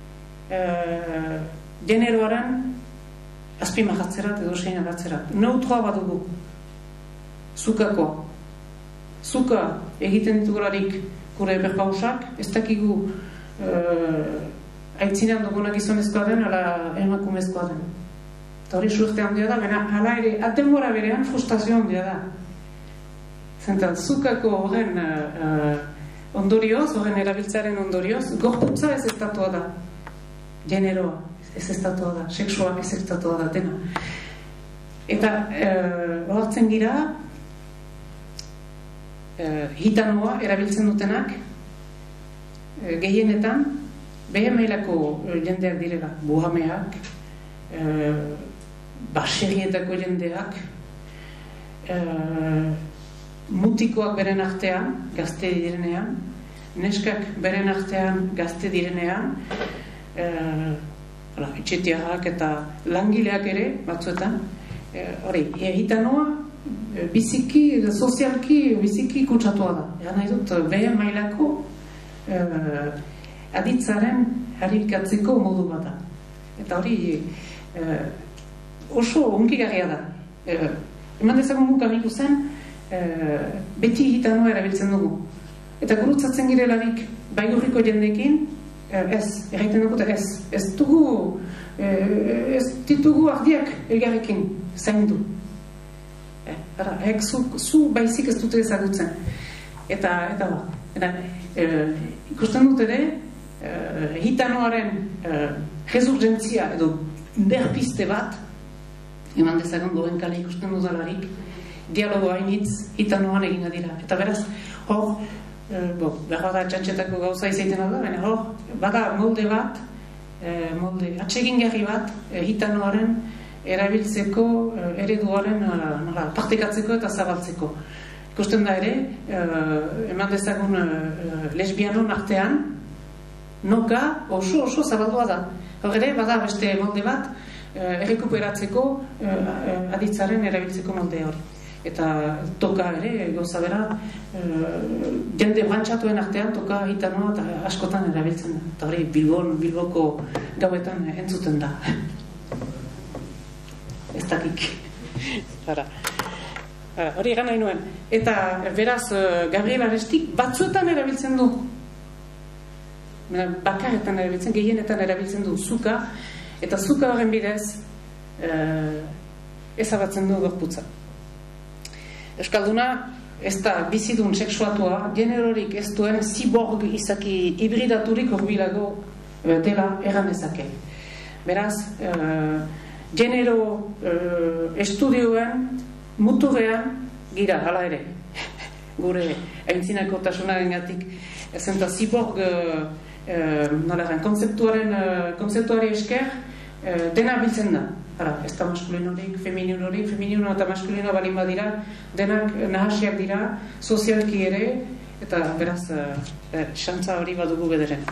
generoaren azpimahatzerat edo seinalatzerat. Neutroa badugu. Zukako. Zuka egiten ditugularik gure berpausak, ez dakigu aitzinean dugunak gizonezkoa den, ala emakumezkoa den. Eta hori suerte handia da, baina hala ere, atenbora berean frustrazio handia da. Zenta, zukako horren ondorioz, horren erabiltzaren ondorioz, gorputza ez estatua da. Generoa ez estatua da, seksua ez estatua da, dena. Eta horretzen gira, hitanoa erabiltzen dutenak, gehienetan, behe mailako jendeak direla, buhameak, baserrietako jendeak, mutikoak beren artean, gazte direnean, neskak beren artean gazte direnean, etxetiarrak eta langileak ere, batzuetan, hori, hitanoa, biziki, sozialki, biziki kutsatua da. Egan nahi dut, behe mailako aditzaren harrikatzeko modu bat da. Eta hori oso hunkigarria da. Eman dezagun guk amiku zen, beti hitanoa erabiltzen dugu. Eta gurutzatzen girelarik baigurriko jendekin, ez, erraiten dugu ez, ez dugu, ez ditugu ardiak elgarrekin zaindu. Ara, hek zu baizik ez dute ezagutzen. Eta, eta ba, ikusten dut ere, hitanoaren rezurgentzia edo berpiste bat, eman dezagun doen kale ikusten dudalarik, dialogo hainitz hitanoan egina dira. Eta beraz, hor, behar da txantxetako gauza izaiten alda, baina hor, bada molde bat, molde atsegingarri bat, hitanoaren erabiltzeko, ereduaren partekatzeko eta zabaltzeko. Ikusten da ere, eman dezagun lesbianon artean, noka oso oso zabaldua da. Hor ere, bada beste molde bat, errekuperatzeko aditzaren erabiltzeko molde hori. Eta toka ere, gauza bera, jende bantxatuen artean toka hitanoa eta askotan erabiltzen da. Eta hori, Bilbon, Bilboko gauetan entzuten da. Ez dakik. Hori egan nahi nuen. Eta beraz, Gabriel Arestik batzuetan erabiltzen du. Bakarretan erabiltzen, gehienetan erabiltzen du zuka, eta zuka horren bidez ezabatzen du gorputza. Euskalduna ez da bizidun sexuatua, generorik ez duen ziborg izaki hibridaturik horbilago dela erran ezake. Beraz, genero estudioen muturrean gira, hala ere, gure aintzinako tasunaren gatik, zenta ziborg konzeptuari esker dena biltzen da. Ara, ez da maskulinorik, femininorik, feminino eta maskulino balin badira, denak nahasiak dira, sozialki ere, eta beraz, xantza hori badugu bederen.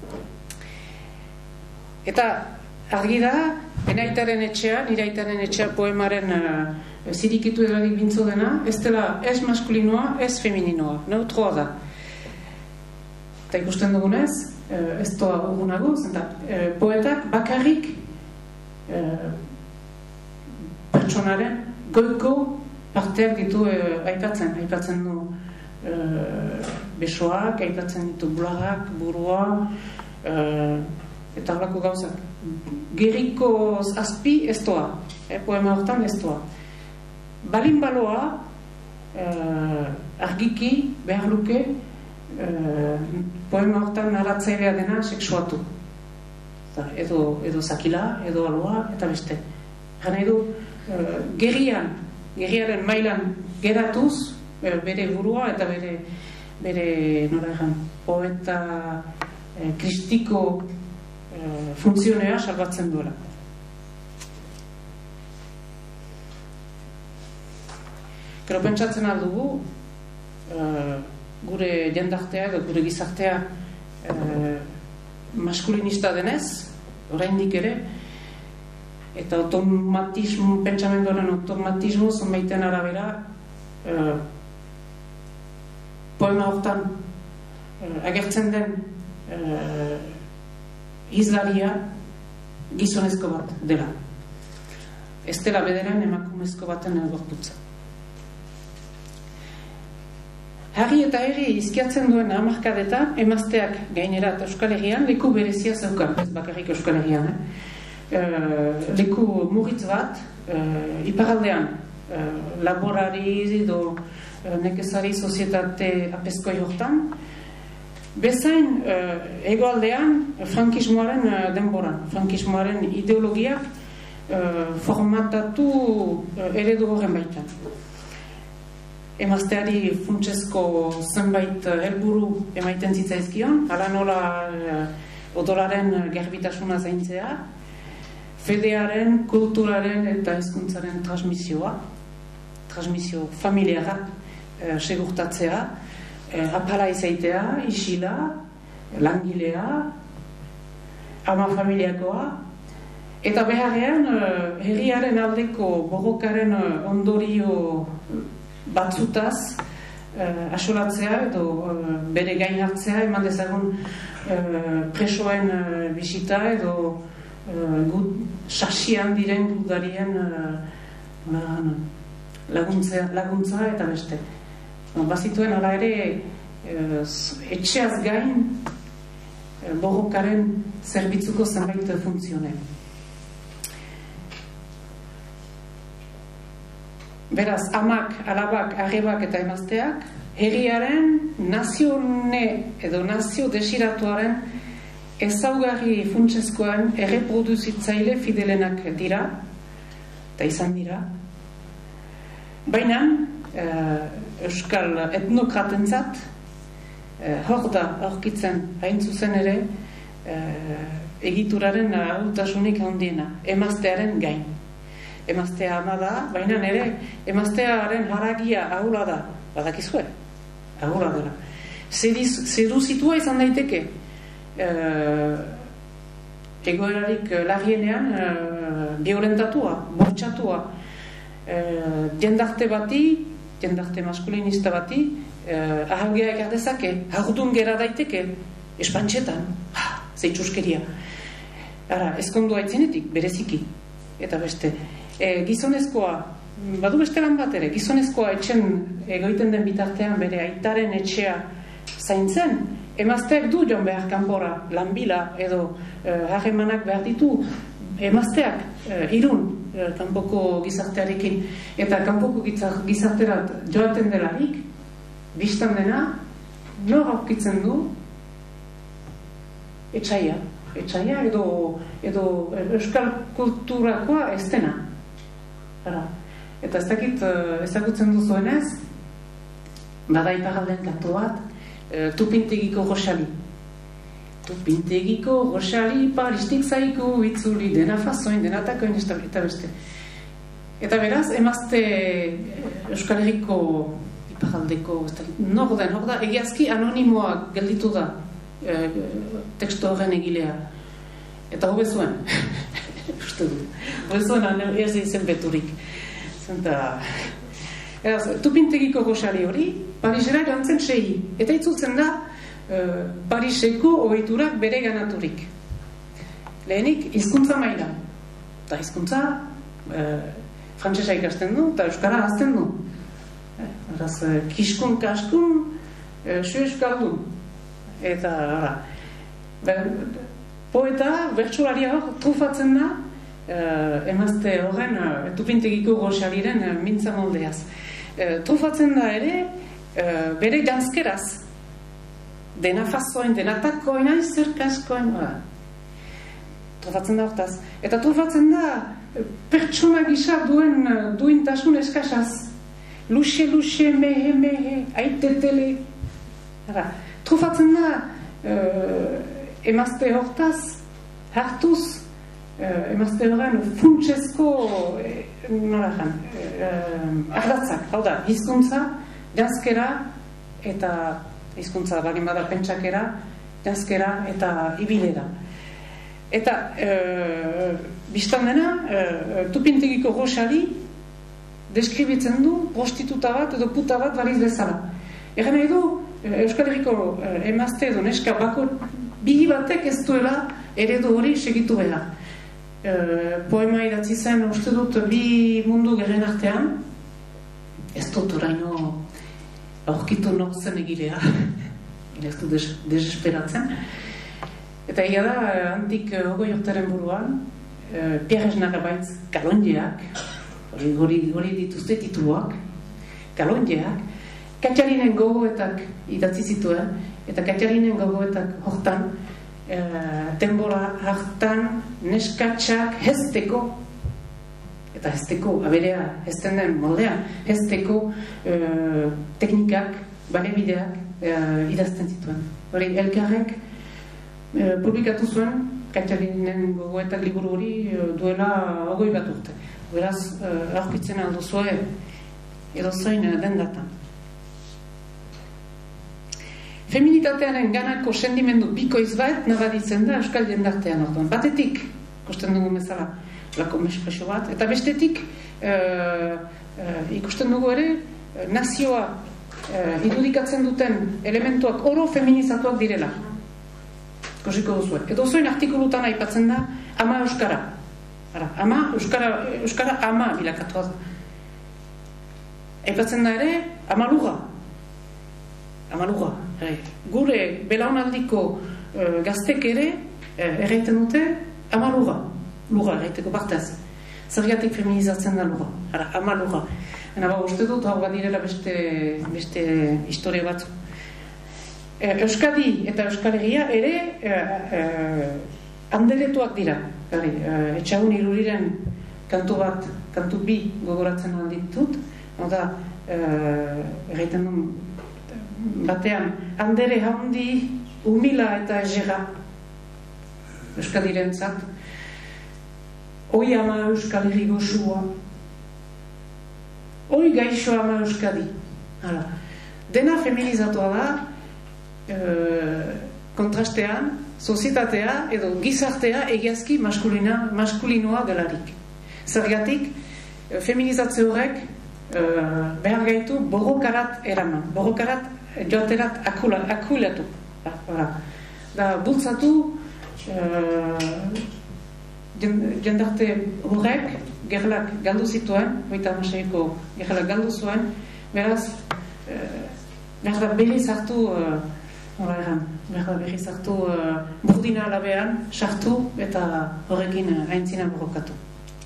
Eta argi da, enaitaren etxea, nire aitaren etxea poemaren zirikitu edarik bintzo dena, ez dela ez maskulinoa, ez femininoa, neutroa da. Eta ikusten dugunez, ez doa ugunago, zenta, poetak bakarrik uh, pertsonaren goiko parteak ditu uh, aipatzen, aipatzen du uh, besoak, aipatzen ditu bularrak, burua, uh, eta horako gauzak. Gerriko azpi ez doa, eh, poema hortan ez doa. Balin baloa, uh, argiki behar luke uh, poema hortan narratzailea dena sexuatu. Edo, edo zakila, edo aloa, eta beste. Gana edo, uh, gerrian, gerriaren mailan geratuz, uh, bere burua eta bere, bere nora egan, poeta uh, kristiko uh, funtzionea salbatzen duela. Gero pentsatzen aldugu, uh, gure jendartea edo gure gizartea uh, maskulinista denez, oraindik ere, eta automatismo, pentsamenduaren automatismo zonbaiten arabera uh, poema hortan uh, agertzen den uh, hizlaria gizonezko bat dela. Ez dela bederen emakumezko baten gorputza. Harri eta herri izkiatzen duen hamarkadetan, emazteak gainerat Euskal Herrian leku berezia zeukan, ez bakarrik Euskal Herrian. Eh? Uh, leku murritz bat, uh, iparaldean, uh, laborari edo uh, nekezari sozietate apezkoi hortan, bezain uh, egoaldean frankismoaren uh, denboran, frankismoaren ideologiak uh, formatatu uh, eredu horren baitan. Emazteari funtsezko zenbait helburu emaiten zitzaizkion, hala nola uh, odolaren garbitasuna zaintzea, fedearen, kulturaren eta hizkuntzaren transmisioa, transmisio familiara uh, segurtatzea, uh, apala izaitea, isila, langilea, ama familiakoa, eta beharrean uh, herriaren aldeko borrokaren uh, ondorio batzutaz uh, asolatzea edo uh, bere gain hartzea, eman dezagun uh, presoen uh, bisita edo uh, gut sasian diren gudarien uh, laguntza, laguntza eta beste. Bazituen hala ere uh, etxeaz gain uh, borrokaren zerbitzuko zenbait funtzionen. Beraz, amak, alabak, arrebak eta emazteak, herriaren nazione edo nazio desiratuaren ezaugarri funtsezkoen erreproduzitzaile fidelenak dira, eta izan dira. Baina, eh, euskal etnokratentzat, eh, hor da aurkitzen hain zuzen ere, eh, egituraren ahultasunik handiena, emaztearen gain. Emaztea ama da, baina nere emaztearen haragia ahula da, badakizue, ahula dela. Seduzitua izan daiteke, e, egoerarik larrienean e, violentatua, bortxatua, e, jendarte bati, jendarte maskulinista bati, e, ahalgea ekardezake, haurdun gera daiteke, espantxetan, ha, zeitsuskeria. Ara, ezkondua itzinetik, bereziki, eta beste. E, gizonezkoa, badu beste lan bat ere, gizonezkoa etxen egoiten den bitartean bere aitaren etxea zaintzen, emazteak du joan behar kanpora, lanbila edo e, harremanak behar ditu emazteak e, irun e, kanpoko gizartearekin, eta kanpoko gizarterat joaten delarik, biztan dena, nor aurkitzen du etxaia, etxaia edo, edo euskal kulturakoa ez dena. Ara. Eta ez dakit ezagutzen duzuenez, bada iparalden kantu bat, e, Tupintegiko Roxali. Tupintegiko Roxali, paristik zaiku, itzuli, dena fazoin, dena takoin, eta beste. Eta beraz, emazte Euskal Herriko iparaldeko, nor den, hor da, egiazki anonimoa gelditu da e, teksto horren egilea. Eta hobe zuen. Uste du. Hobe zuen, ez izen beturik. Zenta... Tupintegiko Roxali hori, Parisera joan zen sei. Eta itzultzen da, uh, Pariseko ohiturak bere ganaturik. Lehenik, hizkuntza maila. eta hizkuntza e, frantsesa ikasten du eta euskara hazten du. Beraz, e, kiskun kaskun e, su euskaldun. Eta ara, poeta bertsolaria hor trufatzen da e, emazte horren e, tupintegiko goxaliren e, mintza moldeaz. E, trufatzen da ere e, bere janzkeraz. Dena fazoin, dena takoin, aiz zer kaskoin, trufatzen da hortaz. Eta trufatzen da pertsona gisa duen duintasun eskasaz. Luxe, luxe, mehe, mehe, aitetele. Trufatzen da uh, emazte hortaz, hartuz, uh, emazte horren funtsezko eh, nola jan, uh, ardatzak, hau da, hizkuntza, janzkera eta hizkuntza bagin bada pentsakera, janzkera eta ibilera. Eta e, biztan dena, e, tupintegiko goxari deskribitzen du prostituta bat edo puta bat baliz bezala. Egan nahi du, e, Euskal Herriko e, emazte edo neska bako bihi batek ez duela eredu hori segitu behar. E, poema idatzi zen, uste dut, bi mundu gerren artean, ez dut oraino aurkitu nortzen egilea, ez du des, desesperatzen. Eta egia da, handik hogei urteren buruan, e, Pierre Narabaitz kalonjeak, hori, hori dituzte tituluak, kalonjeak, Katjarinen gogoetak idatzi zituen, eta Katjarinen gogoetak hortan, e, denbora hartan neskatxak hezteko, eta hezteko, aberea, hezten den moldea, hezteko e, teknikak, balebideak e, idazten zituen. Hori, elkarrek e, publikatu zuen, Katjarinen gogoetak liburu hori e, duela hogei bat urte. Beraz, e, aurkitzen aldo zuen, edo zoin e, den datan. Feminitatearen ganako sendimendu bikoiz bat nabaditzen da Euskal jendartean orduan. Batetik, kosten dugu bezala, lako mespresio bat, eta bestetik e, e, ikusten dugu ere nazioa e, irudikatzen duten elementuak oro feminizatuak direla. Ikusiko duzu. Edo zoin artikulutan aipatzen da ama euskara. Ara, ama euskara, euskara ama bilakatua da. Aipatzen da ere ama luga. Ama luga. E, gure belaunaldiko e, gaztek ere e, erraiten dute ama luga. Luga, gaiteko partez. Zergatik feminizatzen da luga. Ara, ama luga. Ena ba, uste dut, hau badirela beste, beste historia batzu. E, Euskadi eta Euskal Herria ere e, e, handeletuak dira. E, Etxagun Iruriren kantu bat, kantu bi gogoratzen alditut. Hau da, e, erraiten duen batean, handere handi, humila eta egera. Euskadiren zat. Oi ama Euskal Herri goxua. Oi gaixo ama Euskadi. Hala. Dena feminizatua da, e, kontrastean, sozietatea edo gizartea egiazki maskulina, maskulinoa delarik. Zergatik, feminizatze horrek e, behar gaitu borrokarat eraman. Borrokarat joaterat akula, akulatu. Da, da bultzatu e, jendarte horrek gerlak galdu zituen, hogeita hamaseiko gerlak galdu zuen, beraz, e, behar da berriz hartu, e, behar da berriz hartu e, burdina alabean, sartu eta horrekin e, aintzina borrokatu.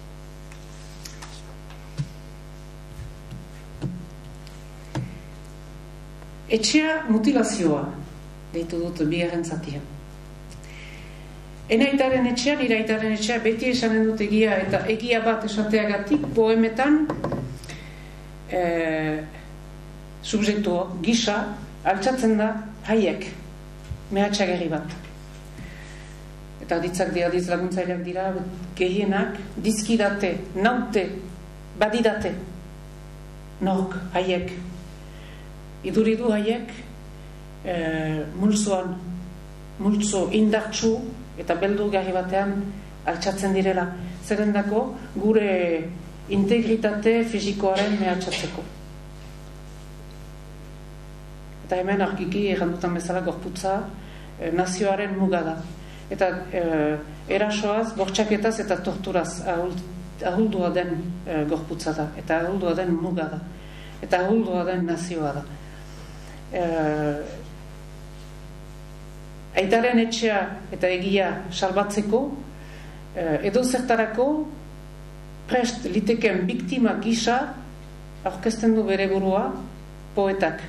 Etxea mutilazioa, deitu dut bigarren zatia. Enaitaren etxea, nire aitaren etxea, beti esanen dut egia eta egia bat esateagatik poemetan e, subjektu gisa altxatzen da haiek, mehatxagerri bat. Eta ditzak diadiz laguntzaileak dira, gehienak dizkidate, naute, badidate, nork haiek. Iduridu haiek e, multzoan, multzo indartsu, eta beldurgarri batean altxatzen direla, zerrendako gure integritate fisikoaren mehatxatzeko. Eta hemen argiki errandutan bezala gorputza e, nazioaren muga da. eta e, erasoaz, bortxaketaz eta torturaz ahuldua den e, gorputza da, eta ahuldua den muga da, eta ahuldua den nazioa da. E, aitaren etxea eta egia salbatzeko, e, edo zertarako prest liteken biktima gisa aurkezten du bere burua poetak.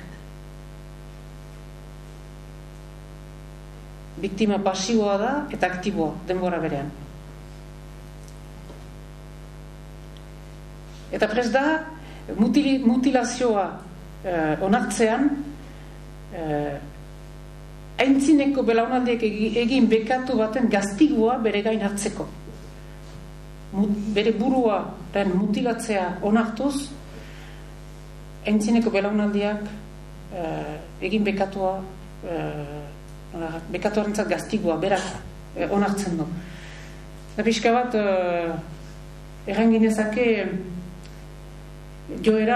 Biktima pasiboa da eta aktiboa denbora berean. Eta prest da mutil, mutilazioa eh, onartzean eh, aintzineko belaunaldiek egin bekatu baten gaztigua bere gain hartzeko. Mut, bere buruaren mutilatzea onartuz aintzineko belaunaldiak eh, egin bekatua eh, bekatuarentzat gaztigua berak eh, onartzen du. Da pixka bat eh, erranginezake joera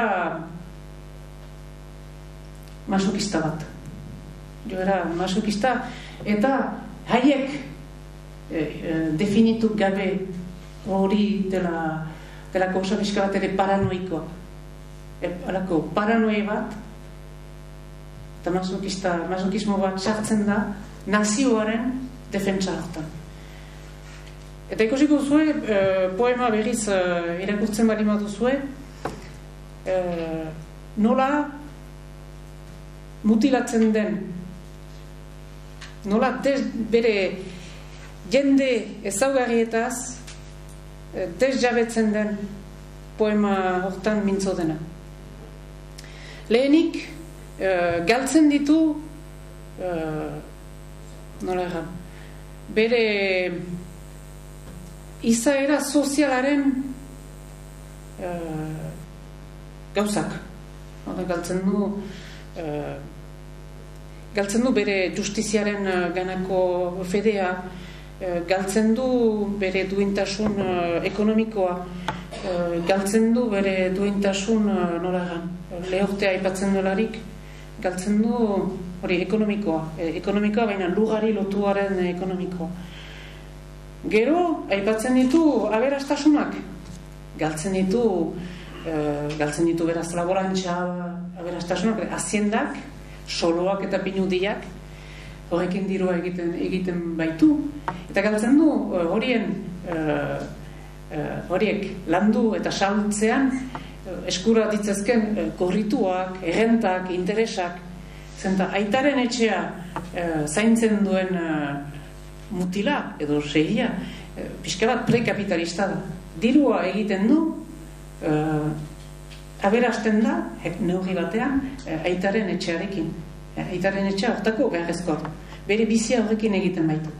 masokista bat. Joera masokista eta haiek eh, eh, definitu gabe hori dela dela kausa pixka bat ere paranoikoa. E, alako paranoi bat eta masokista, masokismo bat sartzen da nazioaren defentsa hartan. Eta ikusiko zuen, e, poema berriz e, irakurtzen bali maduzue, e, nola mutilatzen den, nola des, bere jende ezaugarrietaz e, desjabetzen den poema hortan mintzo dena. Lehenik, Uh, galtzen ditu uh, nola egan bere izaera sozialaren uh, gauzak. Galtzen du uh, galtzen du bere justiziaren uh, ganako fedea, uh, galtzen du bere duintasun uh, ekonomikoa, uh, galtzen du bere duintasun uh, nola egan lehortea aipatzen dolarik, galtzen du hori ekonomikoa, e, ekonomikoa baina lugari lotuaren ekonomikoa. Gero, aipatzen ditu aberastasunak, galtzen ditu e, galtzen ditu beraz laborantza aberastasunak, aziendak, soloak eta pinudiak, horrekin dirua egiten, egiten baitu, eta galtzen du horien e, e, horiek landu eta saltzean eskura ditzezken korrituak, errentak, interesak, zenta aitaren etxea e, zaintzen duen e, mutila edo segia, e, pixka bat prekapitalista da. Dirua egiten du, e, aberasten da, neurri batean, e, aitaren etxearekin. E, aitaren etxea hortako beharrezkoa da. Bere bizia horrekin egiten baitu.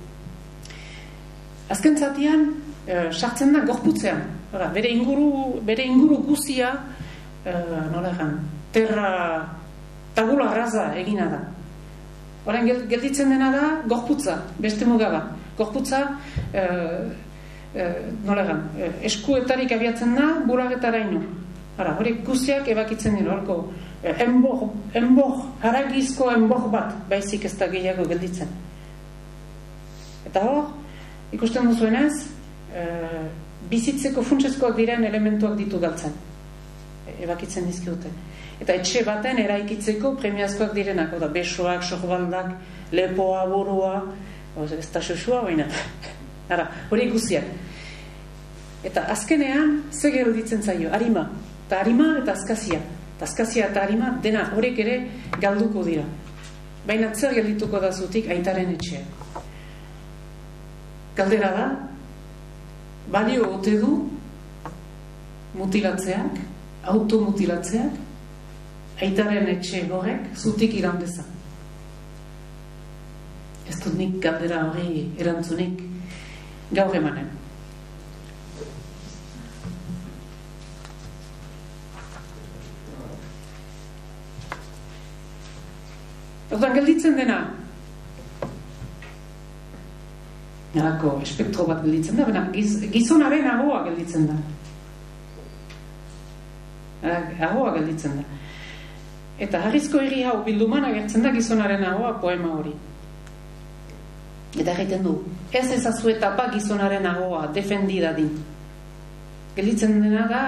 Azken zatian, e, sartzen da gorputzean. Ora, bere inguru bere inguru guzia uh, nola egan, terra tabula rasa egina da. Orain gelditzen dena da gorputza, beste mugaba. Gorputza uh, uh, nola egan, uh, eskuetarik abiatzen da buragetaraino. Ora, hori guztiak ebakitzen dira, horko uh, enbor, enbor, haragizko enbor bat, baizik ez da gehiago gelditzen. Eta hor, ikusten duzuenez, uh, bizitzeko funtsezkoak diren elementuak ditu galtzen. Ebakitzen dizkiute. Eta etxe baten eraikitzeko premiazkoak direnak. Oda, besoak, sorbaldak, lepoa, burua, ez da xosua, baina. Ara, hori guziak. Eta azkenean, ze gelditzen zaio? Arima. Eta arima eta azkazia. Eta azkazia eta arima, dena horiek ere galduko dira. Baina zer geldituko da zutik aitaren etxea. Galdera da, balio ote du mutilatzeak, automutilatzeak, aitaren etxe horrek zutik iran dezan. Ez dut nik galdera hori erantzunik gaur emanen. Ordan gelditzen dena, Nolako espektro bat gelditzen da, baina giz, gizonaren ahoa gelditzen da. Ahoa gelditzen da. Eta Harrizko herri hau bilduman agertzen da gizonaren ahoa poema hori. Eta egiten du, ez ezazu etapa gizonaren ahoa defendidadin. Gelditzen dena da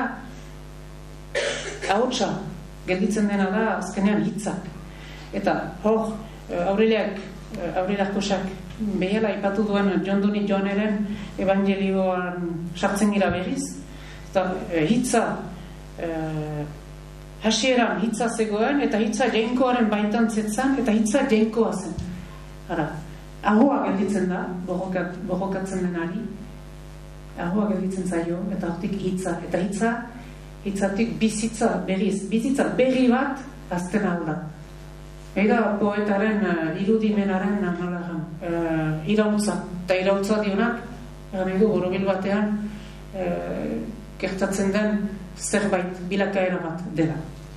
ahotsa, gelditzen dena da azkenean hitzak. Eta hor, Aureliak, Aureliak Kosak behiala ipatu duen John Donny Johneren evangelioan sartzen gira berriz. Eta hitza, eh, hasieran hitza zegoen, eta hitza jainkoaren baitan zetzan, eta hitza jainkoa zen. Hara, ahoa gelditzen da, borrokat, borrokatzen denari, ahoa gelditzen zaio, eta hortik hitza, eta hitza, hitzatik bizitza berriz, bizitza berri bat azten alda. Eta poetaren uh, irudimenaren nola uh, irautza, eta irautza dionak, egan edo borobil batean, uh, gertatzen den zerbait, bilakaera bat dela.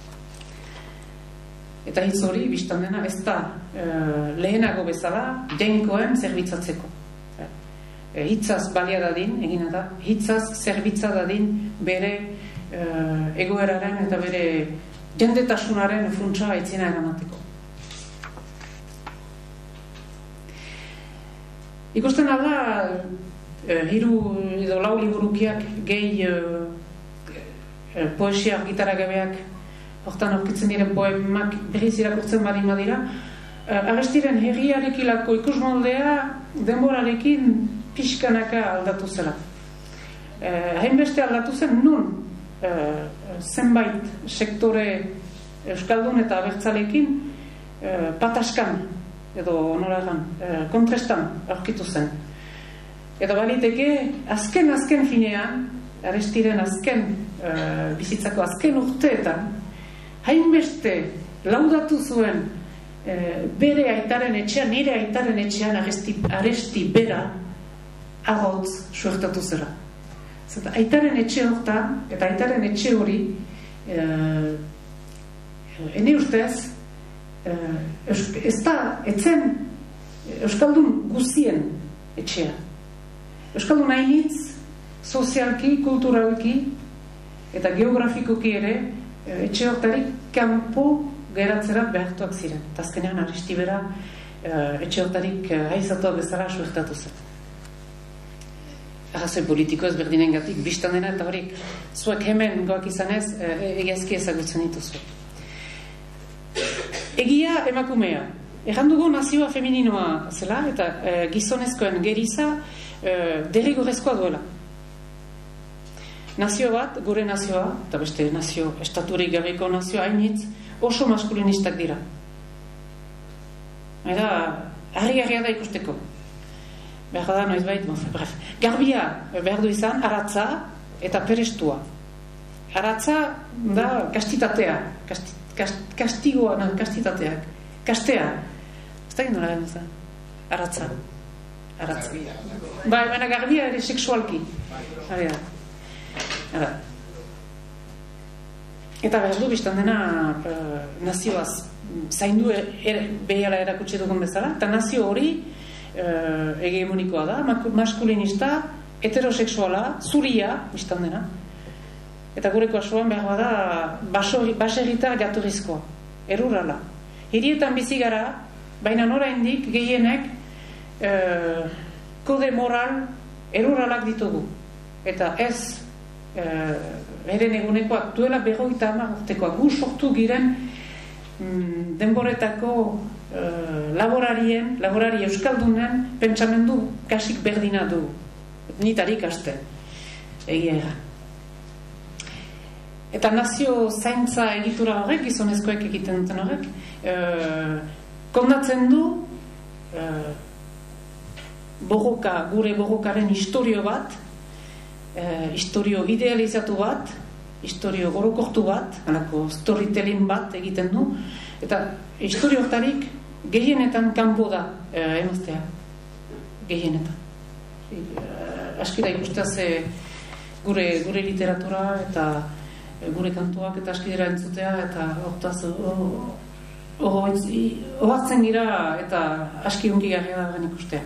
Eta hitz hori, biztan dena, ez da e, lehenago bezala, jainkoen zerbitzatzeko. E, hitzaz balia dadin, egina da, hitzaz zerbitza dadin bere e, egoeraren eta bere jendetasunaren funtsa aitzina eramateko. Ikusten da, e, hiru edo lau liburukiak gehi e, e, poesia gitaragabeak hortan aurkitzen diren poemak berriz irakurtzen bari madira, uh, Arestiren herriarekilako ikusmoldea denborarekin pixkanaka aldatu zela. Uh, hainbeste aldatu zen nun uh, zenbait sektore euskaldun eta abertzalekin uh, pataskan edo noragan, uh, kontrestan aurkitu zen. Eta baliteke azken azken finean, Arestiren azken uh, bizitzako azken urteetan, hainbeste laudatu zuen e, bere aitaren etxean, nire aitaren etxean aresti, aresti bera agotz suertatu zera. Zeta, aitaren etxe hortan, eta aitaren etxe hori e, ene ustez e, ez da, etzen euskaldun guztien etxea. Euskaldun hainitz sozialki, kulturalki eta geografikoki ere etxe hortarik kanpo geratzera behartuak ziren. Eta azkenean Aresti bera etxe hortarik haizatuak bezala suertatu zen. Arrazoi politiko ez berdinen gatik biztan dena, eta horik zuek hemen goak izanez egiazki ezagutzen dituzu. Egia emakumea. Erran dugu nazioa femininoa zela, eta gizonezkoen geriza derrigorrezkoa duela. Nazio bat, gure nazioa, eta beste nazio, estaturik gabeko nazioa hainitz, oso maskulinistak dira. Eta, harri-harria da ikusteko. Behar da, noiz bait, bref. Garbia behar du izan, aratza eta perestua. Aratza da kastitatea, kasti, kast, kastigoa, no, kastitateak, kastea. Ez da gindola gano zen? Aratza. Aratza. Ba, baina garbia ere seksualki. Harri da. Ara. Eta behar du biztan dena uh, nazioaz zaindu er, behiala erakutsi dugun bezala, eta nazio hori uh, hegemonikoa da, maskulinista, heterosexuala, zuria biztan dena, eta gure kasuan behar da baserritar jatorrizkoa, erurala. Hirietan bizi gara, baina oraindik gehienek uh, kode moral eruralak ditugu, eta ez eren egunekoak duela berrogeita hamar urtekoak gu sortu giren mm, denboretako uh, laborarien, laborari euskaldunen pentsamendu kasik berdina du nitarik aste egia era. Eta nazio zaintza egitura horrek, gizonezkoek egiten duten horrek, uh, kondatzen du uh, borroka, gure borrokaren historio bat, Uh, historio idealizatu bat, historio orokortu bat, alako storytelling bat egiten du, eta historio hortarik gehienetan kanpo da uh, emaztea. Gehienetan. Uh, askida ikustea ze gure, gure literatura eta uh, gure kantuak eta askidera entzutea, eta hortaz horatzen gira eta aski unki garria da ikustea.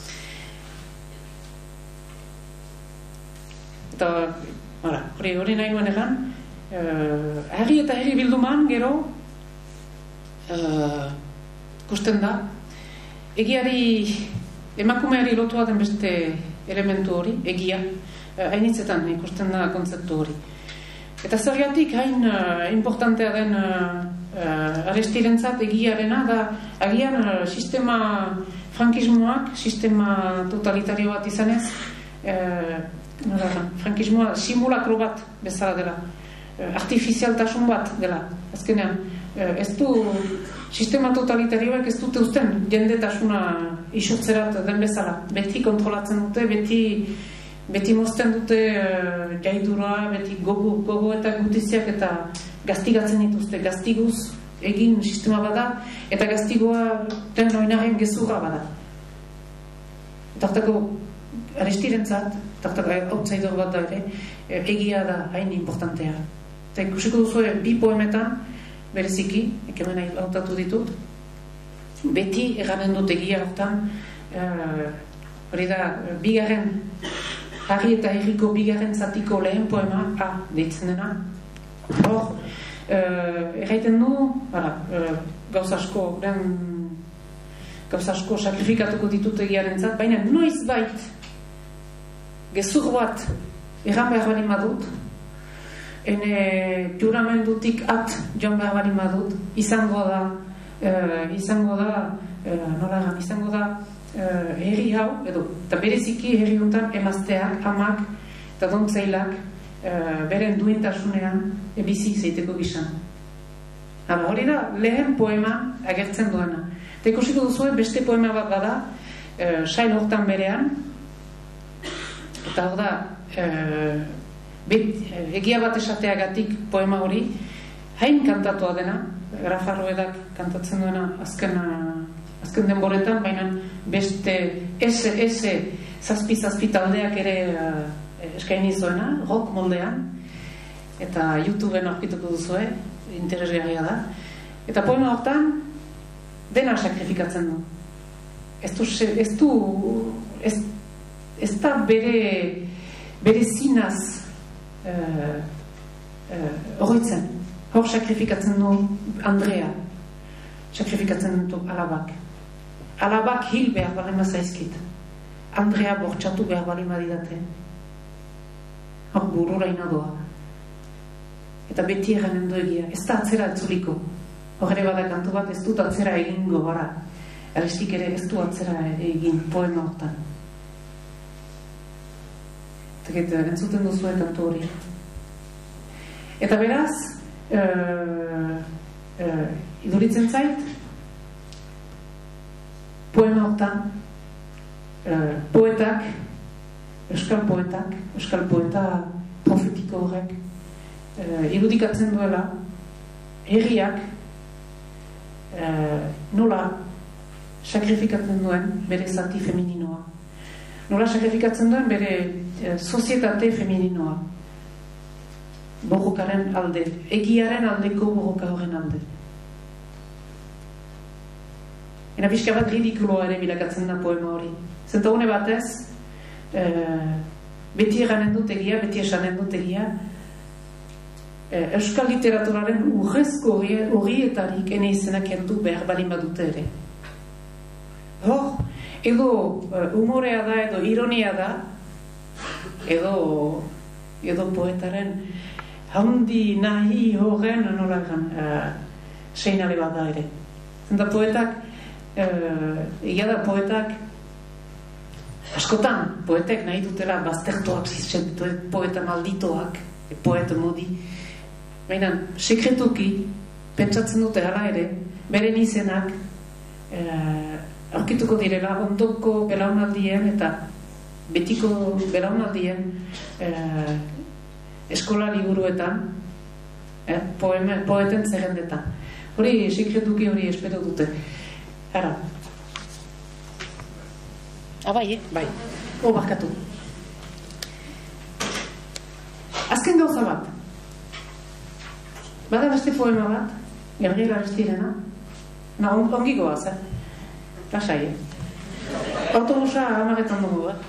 Eta, hori hori nahi nuen egan, uh, herri eta herri bilduman, gero, uh, kusten da, egiari emakumeari lotua den beste elementu hori, egia, hainitzetan ikusten da kontzeptu hori. Eta zergatik hain uh, importantea den uh, uh, Arestirentzat egiarena da agian uh, sistema frankismoak, sistema totalitario bat izanez, uh, nola, frankismoa simulakro bat bezala dela, uh, artifizialtasun bat dela, azkenean. Uh, ez du, sistema totalitarioak ez dute uzten jendetasuna isurtzerat den bezala. Beti kontrolatzen dute, beti beti mozten dute uh, jaidura, beti gogo, gogo eta gutiziak eta gaztigatzen dituzte, gaztiguz egin sistema bada, eta gaztigoa den oinaren gezurra bada. Tartako Arestirentzat, tartako outsider bat da ere, egia da hain importantea. Eta ikusiko duzu bi poemetan, bereziki, ekemena hautatu ditut, beti eganen dut egia hortan, hori uh, da, bigarren Harri eta Herriko bigarren zatiko lehen poema A deitzen dena. Hor, uh, erraiten du, bara, uh, gauz asko, gauz asko sakrifikatuko ditut egiarentzat, baina noiz bait gezur bat erran behar bali madut, ene juramendutik at joan behar bali madut, izango da, uh, izango da, uh, nola egan, izango da, Uh, herri hau, edo, eta bereziki herri honetan emazteak, amak eta dontzeilak uh, beren duintasunean bizi zeiteko gizan. Hala, hori da lehen poema agertzen duena. Eta ikusiko duzue beste poema bat bada, uh, sail hortan berean, eta hor da, uh, bet, egia bat esateagatik poema hori, hain kantatua dena, Rafarroedak kantatzen duena azken azken denboretan, baina beste ese, ese zazpi-zazpi taldeak ere uh, eskaini zuena, rock moldean, eta YouTubeen aurkituko duzue, interesgarria da. Eta poema hortan, dena sakrifikatzen du. Ez du, ez du, ez, ez da bere, bere zinaz uh, uh, oroitzen. Hor sakrifikatzen du Andrea, sakrifikatzen du alabak. Alabak hil behar balima zaizkit. Andrea bortxatu behar balima didate. Hor burura inadoa. Eta beti eranen du egia. Ez da atzera etzuliko. Hor ere bada kantu bat, ez dut atzera egingo gara. Arestik ere ez du atzera egin poema hortan. Eta entzuten duzue kantu hori. Eta beraz, uh, uh, iduritzen zait, poema hortan, uh, poetak, euskal poetak, euskal poeta profetiko horrek, uh, irudikatzen duela, herriak uh, nola sakrifikatzen duen bere zati femininoa. Nola sakrifikatzen duen bere uh, sozietate femininoa. Borrokaren alde, egiaren aldeko borroka horren alde. Ena pixka bat ridikuloa ere bilakatzen da poema hori. Zenta hone batez, e, beti eranen dut egia, beti esanen dut egia, e, euskal literaturaren urrezko horietarik ene izenak endu behar balin badute ere. Hor, edo uh, humorea da, edo ironia da, edo, edo poetaren handi nahi horren nola egan uh, seinale bat da ere. Zenta poetak, Uh, egia da poetak askotan poetek nahi dutela baztertuak zizien, poeta malditoak, poeta modi, baina sekretuki pentsatzen dute hala ere beren izenak uh, aurkituko direla ondoko belaunaldien eta betiko belaunaldien uh, eskola liburuetan, eh, poeme, poeten zerrendetan. Hori sekretuki hori espero dute. Ara. Ah, bai, eh? Bai. O, barkatu. Azken gauza bat. Bada beste poema bat, Gabriel Arestirena. Na, on, ongi goaz, eh? Lasai, eh? Autobusa amaretan dugu, eh?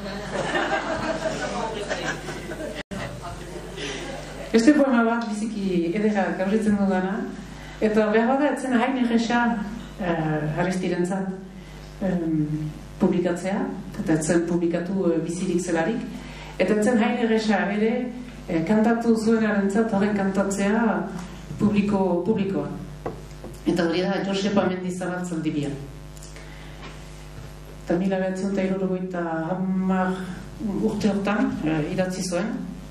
Beste poema bat, biziki edera gauritzen dugana, eta behar bada etzen hain egesa Uh, Arestirentzat um, publikatzea, eta etzen publikatu bizirik zelarik, eta etzen hain erresa ere e, kantatu zuenarentzat horren kantatzea publiko, publikoa. Eta hori da Josepa Mendizabal Zaldibia. Eta mila behatzen eta hirurogeita hamar urte hortan e, idatzi zuen.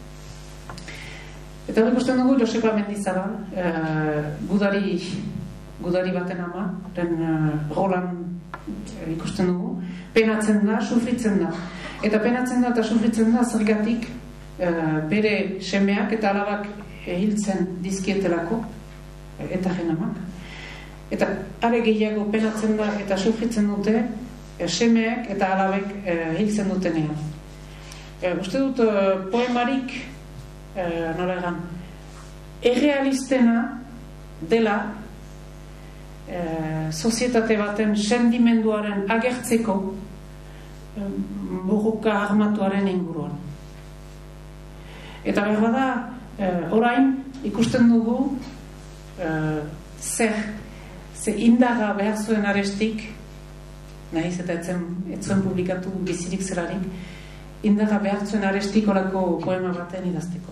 Eta hori ikusten dugu Josepa Mendizabal, e, gudari, gudari baten ama, den e, rolan e, ikusten dugu, penatzen da, sufritzen da. Eta penatzen da eta sufritzen da zergatik e, bere semeak eta alabak hiltzen dizkietelako, e, eta jenamak. Eta are gehiago penatzen da eta sufritzen dute e, semeak eta alabek e, hiltzen dutenean. E, uste dut e, poemarik e, nola egan, errealistena dela e, sozietate baten sendimenduaren agertzeko e, borroka armatuaren inguruan. Eta behar da, e, orain ikusten dugu e, zer, zer indaga behar zuen Arestik, nahiz eta etzen, etzuen publikatu bizirik zelarik, indaga behar zuen Arestik olako poema baten idazteko.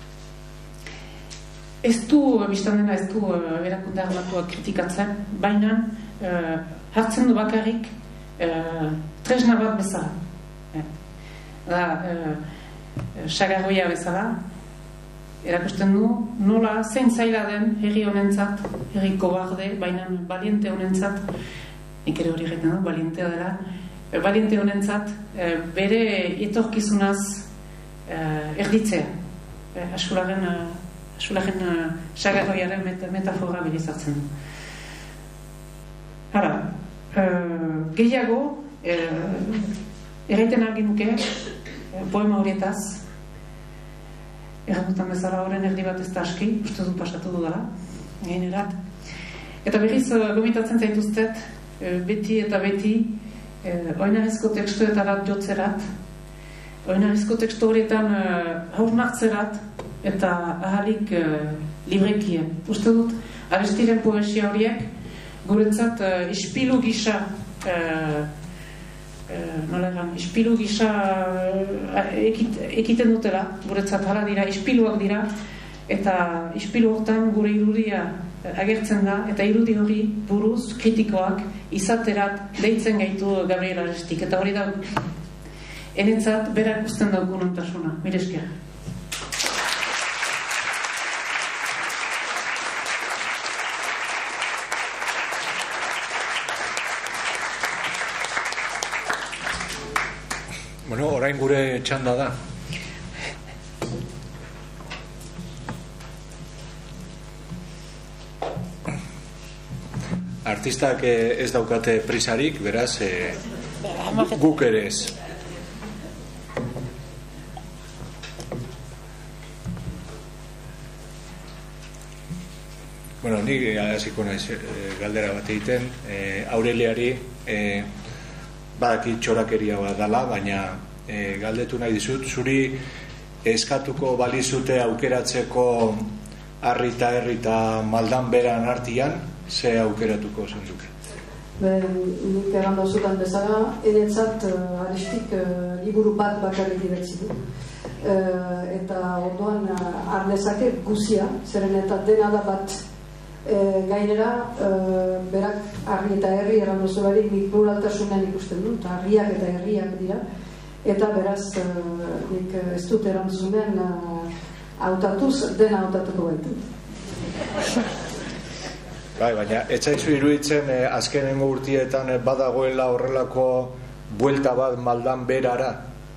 Ez du, biztan dena ez du erakunde armatuak kritikatzen, baina uh, hartzen du bakarrik uh, tresna bat bezala. Eh. Da, uh, sagarroia bezala, erakusten du nola zein zaila den herri honentzat, herri kobarde, baina baliente honentzat, nik ere hori egiten du, balientea dela, baliente honentzat uh, bere etorkizunaz uh, erditzea. Uh, Asularen uh, Asularen uh, sagarroiaren met metafora bilizatzen du. Hala, uh, gehiago, uh, erraiten argin nuke, uh, poema horietaz, errandutan bezala horren erdi bat ez da aski, uste du pasatu dudala, egin erat. Eta berriz, uh, gomitatzen zaituztet, uh, beti eta beti, uh, oinarrizko tekstuetarat jotzerat, oinarrizko tekstu horietan uh, haurnartzerat, eta ahalik uh, librekien. Uste dut, Arestiren poesia horiek guretzat uh, ispilu gisa uh, uh, nola egan, ispilu gisa uh, ekit, ekiten dutela, guretzat hala dira, ispiluak dira, eta ispilu hortan gure irudia uh, agertzen da, eta irudi hori buruz kritikoak izaterat deitzen gaitu Gabriel Arestik, eta hori da enetzat berak usten daugun ontasuna. Mire esker. Bueno, orain gure txanda da. Artistak ez daukate prisarik, beraz, eh, guk ere ez. Bueno, ni hasiko naiz galdera bat egiten, eh, Aureliari eh, badaki txorakeria bat dela, baina e, galdetu nahi dizut, zuri eskatuko balizute aukeratzeko harri eta herri eta maldan beran artian, ze aukeratuko zenduke? Nik egan dauzutan bezala, enetzat uh, Arestik uh, liburu bat bakarrik idatzi du. Uh, eta orduan uh, arnezake guzia, zeren eta dena da bat. E, gainera, e, berak harri eta herri errandozularik nik pluraltasunean ikusten du, eta harriak eta herriak dira, eta beraz e, nik ez dut errandzunen hautatuz dena hautatuko baitu. Bai, baina etzaizu iruditzen e, azkenengo urtietan e, badagoela horrelako buelta bat maldan berara?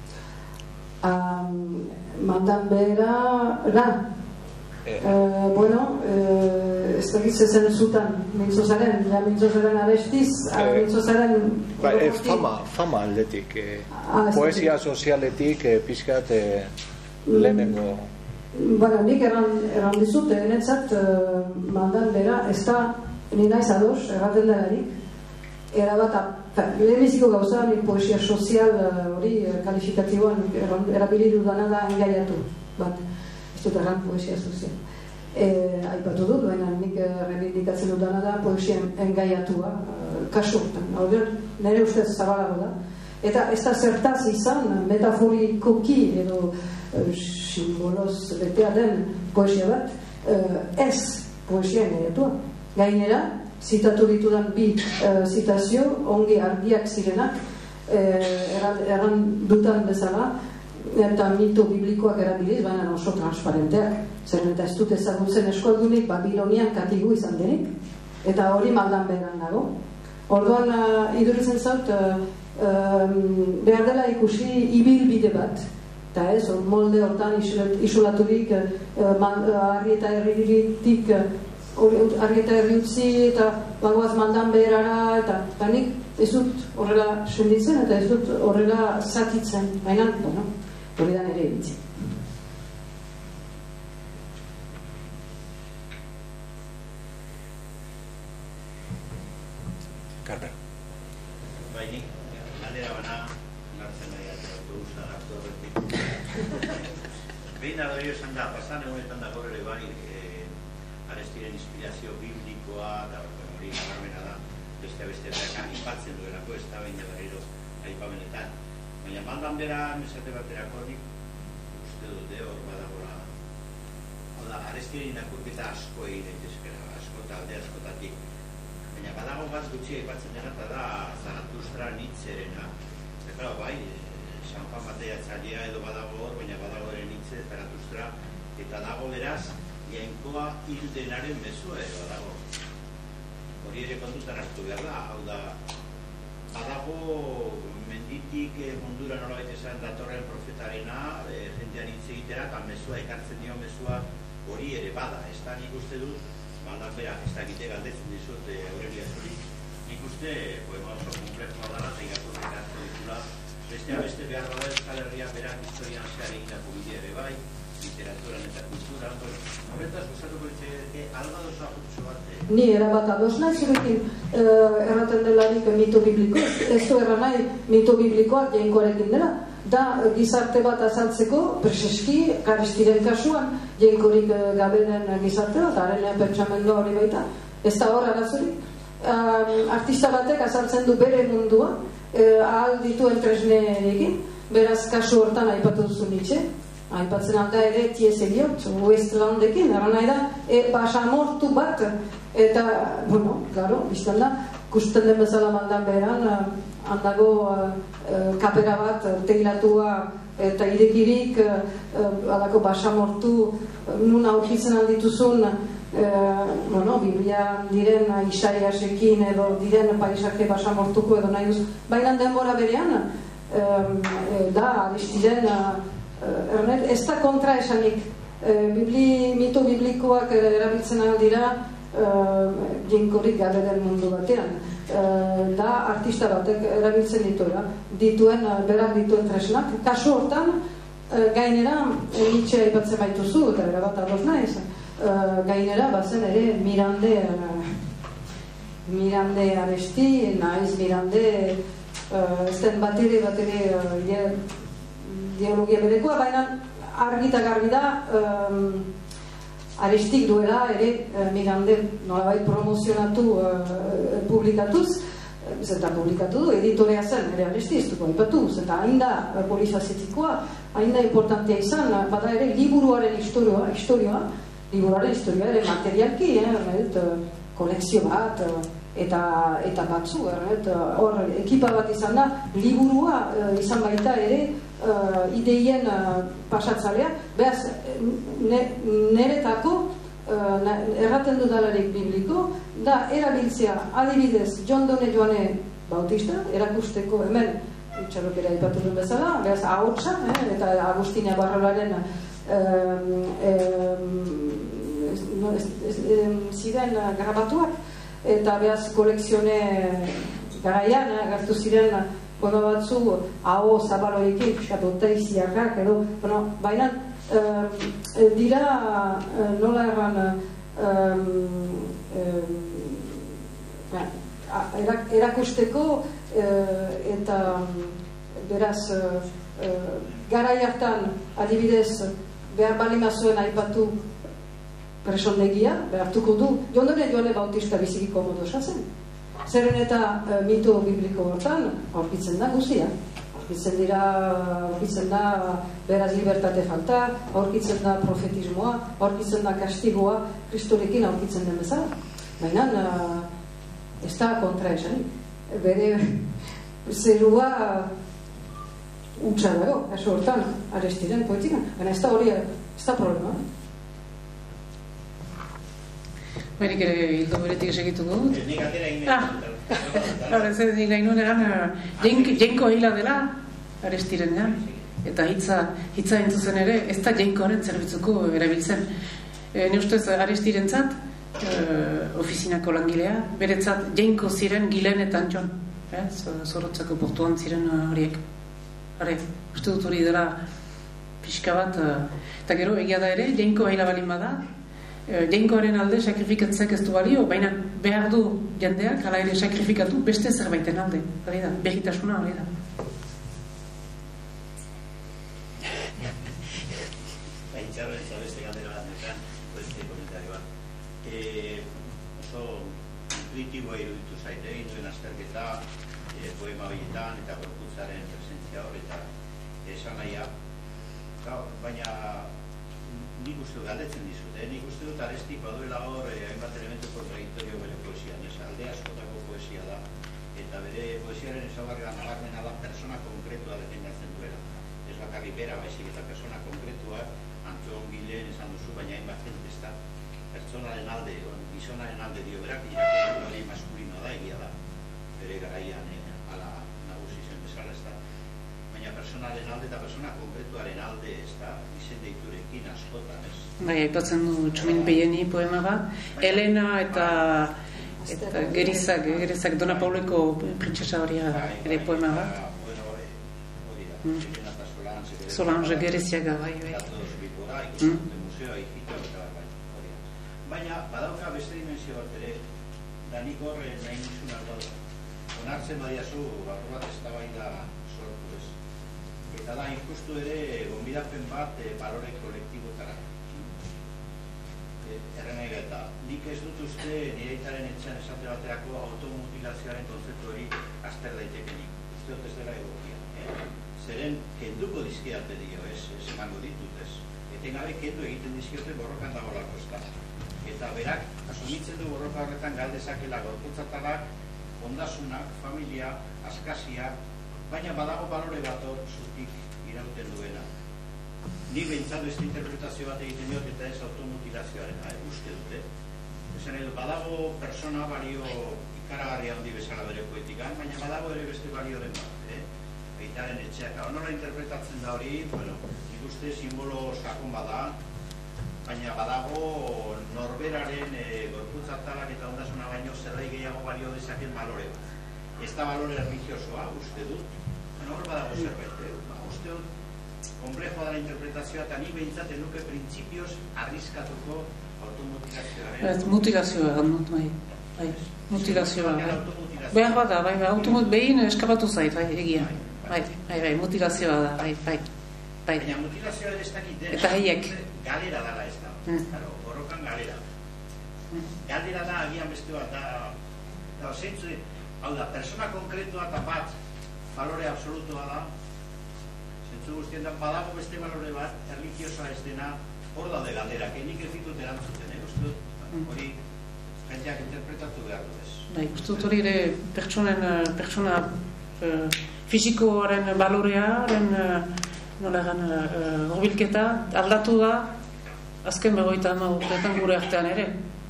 Um, maldan berara? Eh, bueno, eh, ez dakit zezen zutan mintzozaren, ja mintzozaren Arestiz, eh, mintzozaren ba, eh, fama, fama aldetik eh, ah, poesia sozialetik eh, pixkat eh, lehenengo bueno, nik erran, erran dizut enetzat eh, mandan bera ez da ni naiz ados, erraten delarik erabat, leheniziko gauza nik poesia sozial hori eh, kalifikatiboan erabili dudana da engaiatu bat ez dut erran poesia sozial. E, aipatu dut, baina nik rebindikatzen dudana da poesia engaiatua, e, kasu hortan. nire ustez zabalago da. Eta ez da zertaz izan, metaforikoki edo simboloz betea den poesia bat, ez poesia ingeretua. Gainera, zitatu ditudan bi zitazio, ongi argiak zirenak, erran dutan bezala, eta mito biblikoak erabiliz, baina oso transparenteak. Zer eta ez dut ezagutzen eskoldunik Babilonian katigu izan denik, eta hori maldan beran dago. Orduan, iduritzen zaut, behar dela ikusi ibilbide bat, eta ez, molde hortan isolaturik, argi eta herritik, argi eta herri utzi, eta bagoaz maldan beherara, eta nik ez dut horrela senditzen, eta ez dut horrela zatitzen, baina, bueno, hori da nire iritzi. Carmen. Bainik, galdera bana, lartzen nahi autobusa hartu horretik. Behin adorio esan da, pasan egunetan da gaur ere bai, Arestiren inspirazio biblikoa, eta hori nabarmena da, beste beste berak aipatzen duelako, ez da behin berriro aipamenetan. Baina maldan bera, mesate baterako nik, uste dute hor badagoela. Hau da, Arestiren irakurketa asko egin daitezkera, asko eta alde askotatik. Baina badago bat gutxi aipatzen dena, eta da Zaratustra Nietzscherena. Eta claro, bai, San Juan Bateiatzailea edo badago hor, baina badago ere Nietzsche, Zaratustra, eta dago beraz, jainkoa hil denaren mezua ere badago. Hori ere kontutan hartu behar da, hau da, badago menditik mundura nolabait esan datorren profetarena, jendean hitz egitera, eta mezua ekartzen dio mezua hori ere bada. Ez da nik uste dut, maldan bera, ez da egite galdetzen dizut Aurelia Zuri, nik uste poema oso komplexua dara, eta irakurrik hartu ditula, bestea beste behar bada Euskal Herria berak historian zehar egitako bide ere bai, literaturan eta kulturan, horretaz gozatuko ditzake alba dozu ahutsu bat. Ni erabat ados nahi zurekin erraten delarik mito biblikoa, ez du erra nahi mito biblikoak jainkoarekin dela, da gizarte bat azaltzeko, preseski, Arestiren kasuan, jainkorik gabe den gizarte bat, haren pentsamendua hori baita, ez da hor arazorik. Artista batek azaltzen du bere mundua, ahal dituen tresneekin, beraz kasu hortan aipatu duzu Nietzsche, aipatzen alda ere T S Eliot, Westlandekin, eran nahi da, basamortu bat, eta, bueno, claro, biztan da, kusten den bezala maldan beheran, handago kapera bat, teilatua eta irekirik, alako basamortu, nun aurkitzen aldituzun, bueno, Biblia diren Isaiasekin edo diren paisake basamortuko edo nahi duz, baina denbora berean, da, Arestiren, ez da kontra esanik, mito biblikoak erabiltzen aldira jainkorik gabe den mundu batean. Da artista batek erabiltzen dituela, dituen, berak dituen tresnak. Kasu hortan, gainera, Nietzsche aipatzen baituzu, eta erabat ados naiz, gainera, bazen ere Mirande, Mirande Aresti, naiz Mirande, ez den bateri, bateri, ideologia berekoa, baina argi eta garbi da Arestik duela ere Mirande nolabait promozionatu publikatuz, zeta publikatu du, editorea zen ere Aresti, ez dugu aipatu, zeta hain da polifazetikoa, hain da importantea izan, bada ere liburuaren historioa, historioa, liburuaren historioa ere materialki, kolekzio bat, eta batzu, hor ekipa bat izan da, liburua izan baita ere ideien pasatzalea, behaz, neretako erraten dudalarik bibliko, da erabiltzea adibidez John Donne Joane Bautista, erakusteko hemen, txarrokera ipatu duen bezala, behaz, ahotsa, eta Agustina Barrolaren ziren grabatuak, eta behaz kolekzione garaian, gertu ziren bueno, batzu, hau zabaloekin, pisatoteiziakak, edo, bueno, baina, dira, nola erran, erakusteko, eta, beraz, garai hartan, adibidez, behar balima zuen aipatu presondegia, behartuko du, Jon Donne Joane Bautista biziki komodo esazen. Zeren eta e, mito bibliko hortan aurkitzen da guztia. Aurkitzen dira, aurkitzen da beraz libertate falta, aurkitzen da profetismoa, aurkitzen da kastigoa, Kristorekin aurkitzen den bezala. Baina ez da kontra esanik. Bere zerua utxa dago, kasu hortan, Arestiren poetikan. Baina ez da hori, ez da problema. Bainik ere hildo beretik esegituko dut. Nik atera egin Ah, ez nik nahi nuen egan, jenko hila dela, Arestiren da. Eta hitza, hitza entzuzen ere, ez da jenkoaren zerbitzuko erabiltzen. E, ne ustez, Arestirentzat, e, ofizinako langilea, beretzat jenko ziren Gilen eta Antxon. Eh? Zorotzako portuan ziren horiek. Hare, uste dut hori dela pixka bat, eta gero egia da ere, jenko hila balin bada, jenkoaren alde sakrifikatzek ez du balio, baina behar du jendeak, hala ere sakrifikatu beste zerbaiten alde, hori da, begitasuna hori da. Baitxarra ez da beste galdera bat nekan, beste komentario bat. Oso intuitiboa iruditu zaite, egin duen azterketa, poema horietan eta gorputzaren presentzia hor eta esan nahia. Baina nik uste dut galdetzen dizut, nik uste dut Arestik baduela hor hainbat elementu kontradiktorio bere poesian, alde askotako poesia da, eta bere poesiaren ezaugarria nabarmena da persona konkretua defendatzen duela. Ez bakarrik bera baizik eta persona konkretua, Antxon, Gilen, esan duzu, baina hainbat jente ez da. Pertsonaren alde, gizonaren alde dio berak, irakurri hori maskulinoa da, egia da. Bere garaian ala nagusi zen bezala ez da. Baina personaren alde eta persona konkretuaren alde ez da, izen deiturekin askotan ez. Bai, aipatzen du Txumin Peieni poema bat, Elena eta eta Gerizak, Gerizak Dona Pauleko printzesa horia ere poema bat. Bueno, hori da, Elena eta Solange. Solange Geriziaga, bai, bai. Datoz Bipora, ikusten museoa, ikito eta bai, hori da. Baina, badauka beste dimensio bat ere, da nik horre nahi nizun aldo da. Onartzen badiazu, barru bat ez da bai da sortu ez. Eta da, injustu ere, gonbidapen bat balore kolektibotara. Erren nahi eta, nik ez dut uste nire aitaren etxean esate baterako automutilazioaren konzeptu hori azter daitekenik. Uste dut ez dela egokia. Zeren, kenduko dizkiate dio, ez, ez emango ditut, ez. Etengabe kendu egiten dizkiote borrokan dago lako ez da. Eta berak, asumitzen du borroka horretan galdezakela gorputzatalak, ondasunak, familia, askasia, baina badago balore bat hor zutik irauten duena. Nik behintzat beste interpretazio bat egiten diot eta ez automutilazioaren, uste dute. Esan edo, badago persona balio ikaragarria handi bezala bere poetikan, baina badago ere beste balioren bat, eh? Aitaren etxeak. Nola interpretatzen da hori, bueno, nik uste simbolo sakon bada, baina badago norberaren gorputzatalak eta ondasuna baino zerbait gehiago balio dezaken balore bat. Ez da balore religiosoa, uste dut. Hor badago zerbait, uste dut, komplejoa da la interpretazioa, eta ni behintzat nuke printzipioz arriskatuko automutilazioaren. Mutilazioa egan dut, bai. Mutilazioa, bai. Behar bat da, bai, automut behin eskapatu zait, bai, egia. Bai, bai, bai, mutilazioa da, bai, bai. Baina mutilazioa ez dakit, eta heiek. Galera dala ez da, claro, borrokan galera. Galera da, agian beste bat da, zeintzu, hau da, persona konkretua eta bat, balore absolutua da, zentzu guztien da, badago beste balore bat, erlikiosoa ez dena, hor daude galderak, enik ez ditut erantzuten, eh? Uste dut, hori, jendeak interpretatu behar du ez. Bai, uste dut hori ere pertsonen, pertsona fisikoaren balorearen, nola egan, horbilketa aldatu da, azken berroita ama urteetan gure artean ere.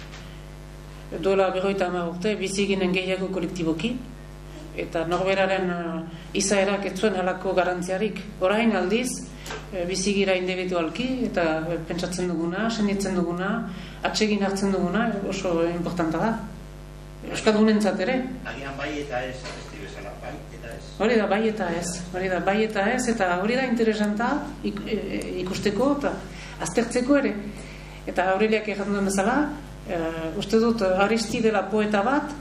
Duela berroita ama urte, biziginen gehiago kolektiboki, eta norberaren izaerak ez zuen halako garantziarik. Orain aldiz, bizigira individualki, eta pentsatzen duguna, senditzen duguna, atsegin hartzen duguna, oso importanta da. Euskaldunentzat ere. Agian bai eta ez, ez bezala, bai eta ez. Hori da, bai eta ez. Hori da, bai eta ez, eta hori da interesanta ikusteko eta aztertzeko ere. Eta Aureliak egin duen bezala, uste dut Aristi dela poeta bat,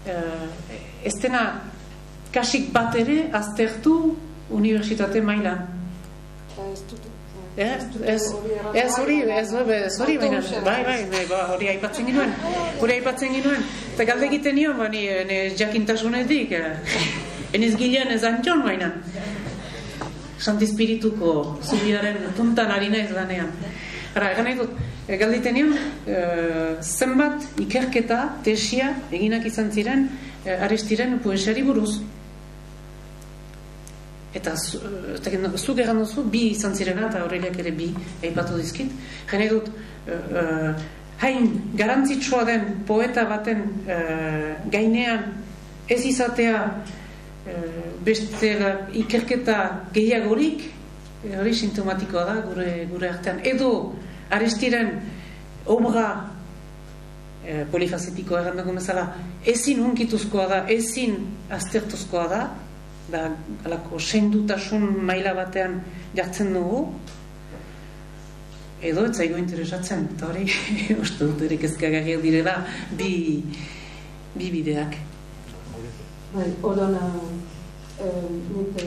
ez dena kasik bat ere aztertu unibertsitate mailan. ez hori, ez hori, baina, bai, bai, hori aipatzen ginoen, hori aipatzen ginoen, eta galde egiten nion, bani, jakintasunetik, eniz gilean ez antxon baina, Santi Espirituko zubiaren puntan ari naiz lanean. Ara, egan nahi dut, galditen nion, zenbat ikerketa, tesia, eginak izan ziren, Arestiren poesiari buruz. Eta zuk egan duzu, bi izan zirena, eta horreliak ere bi aipatu dizkit. Gene dut, hain garantzitsua den poeta baten gainean ez izatea beste ikerketa gehiagorik, hori sintomatikoa da gure artean. Edo Arestiren obra polifazitikoa egan dugu bezala, ezin hunkituzkoa da, ezin aztertuzkoa da, da alako sendutasun maila batean jartzen dugu, edo ez zaigu interesatzen, eta hori uste dut ere kezkagarriak direla bi bideak. Bai, orduan nik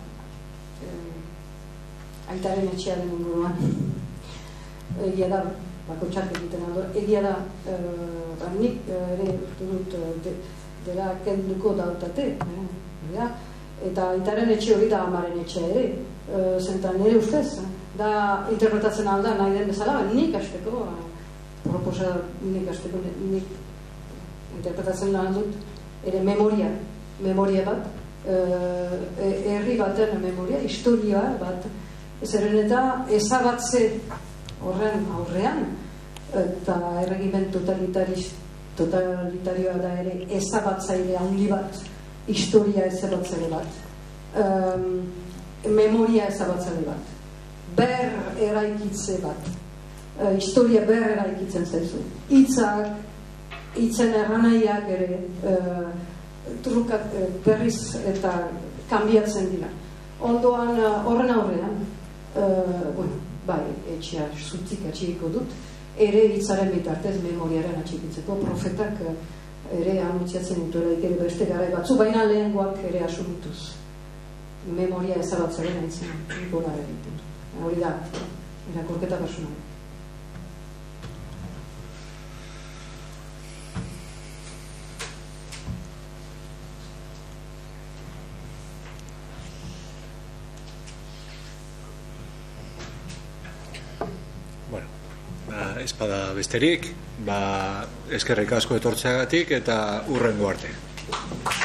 aitaren etxearen inguruan egia da, bako txak egiten aldo, egia da nik ere dut dela kenduko dautate, eta aitaren etxe hori da amaren etxe ere, zentan nire ustez, da interpretatzen alda nahi den bezala, nik asteko, proposa nik asteko, nik interpretatzen aldut, ere memoria, memoria bat, herri baten memoria, historia bat, zeren eta ezabatze horren aurrean, eta erregimen totalitarioa da ere ezabatzaile handi bat, historia ezabatzaile bat, memoria ezabatzaile bat, ber eraikitze bat, historia ber eraikitzen zaizu, hitzak, hitzen erranaiak ere trukat berriz eta kanbiatzen dira. Ondoan horren aurrean, bueno, bai, etxea zutzik atxikiko dut, ere hitzaren bitartez memoriaren atxikitzeko, profetak ere anuntziatzen dituela ere beste garai batzu, baina lehengoak ere asumituz. Memoria ezabatzaren aitzen, golar egiten. Hori da, irakurketa personal. Espada besterik, eskerrik asko etortzeagatik eta hurrengo arte.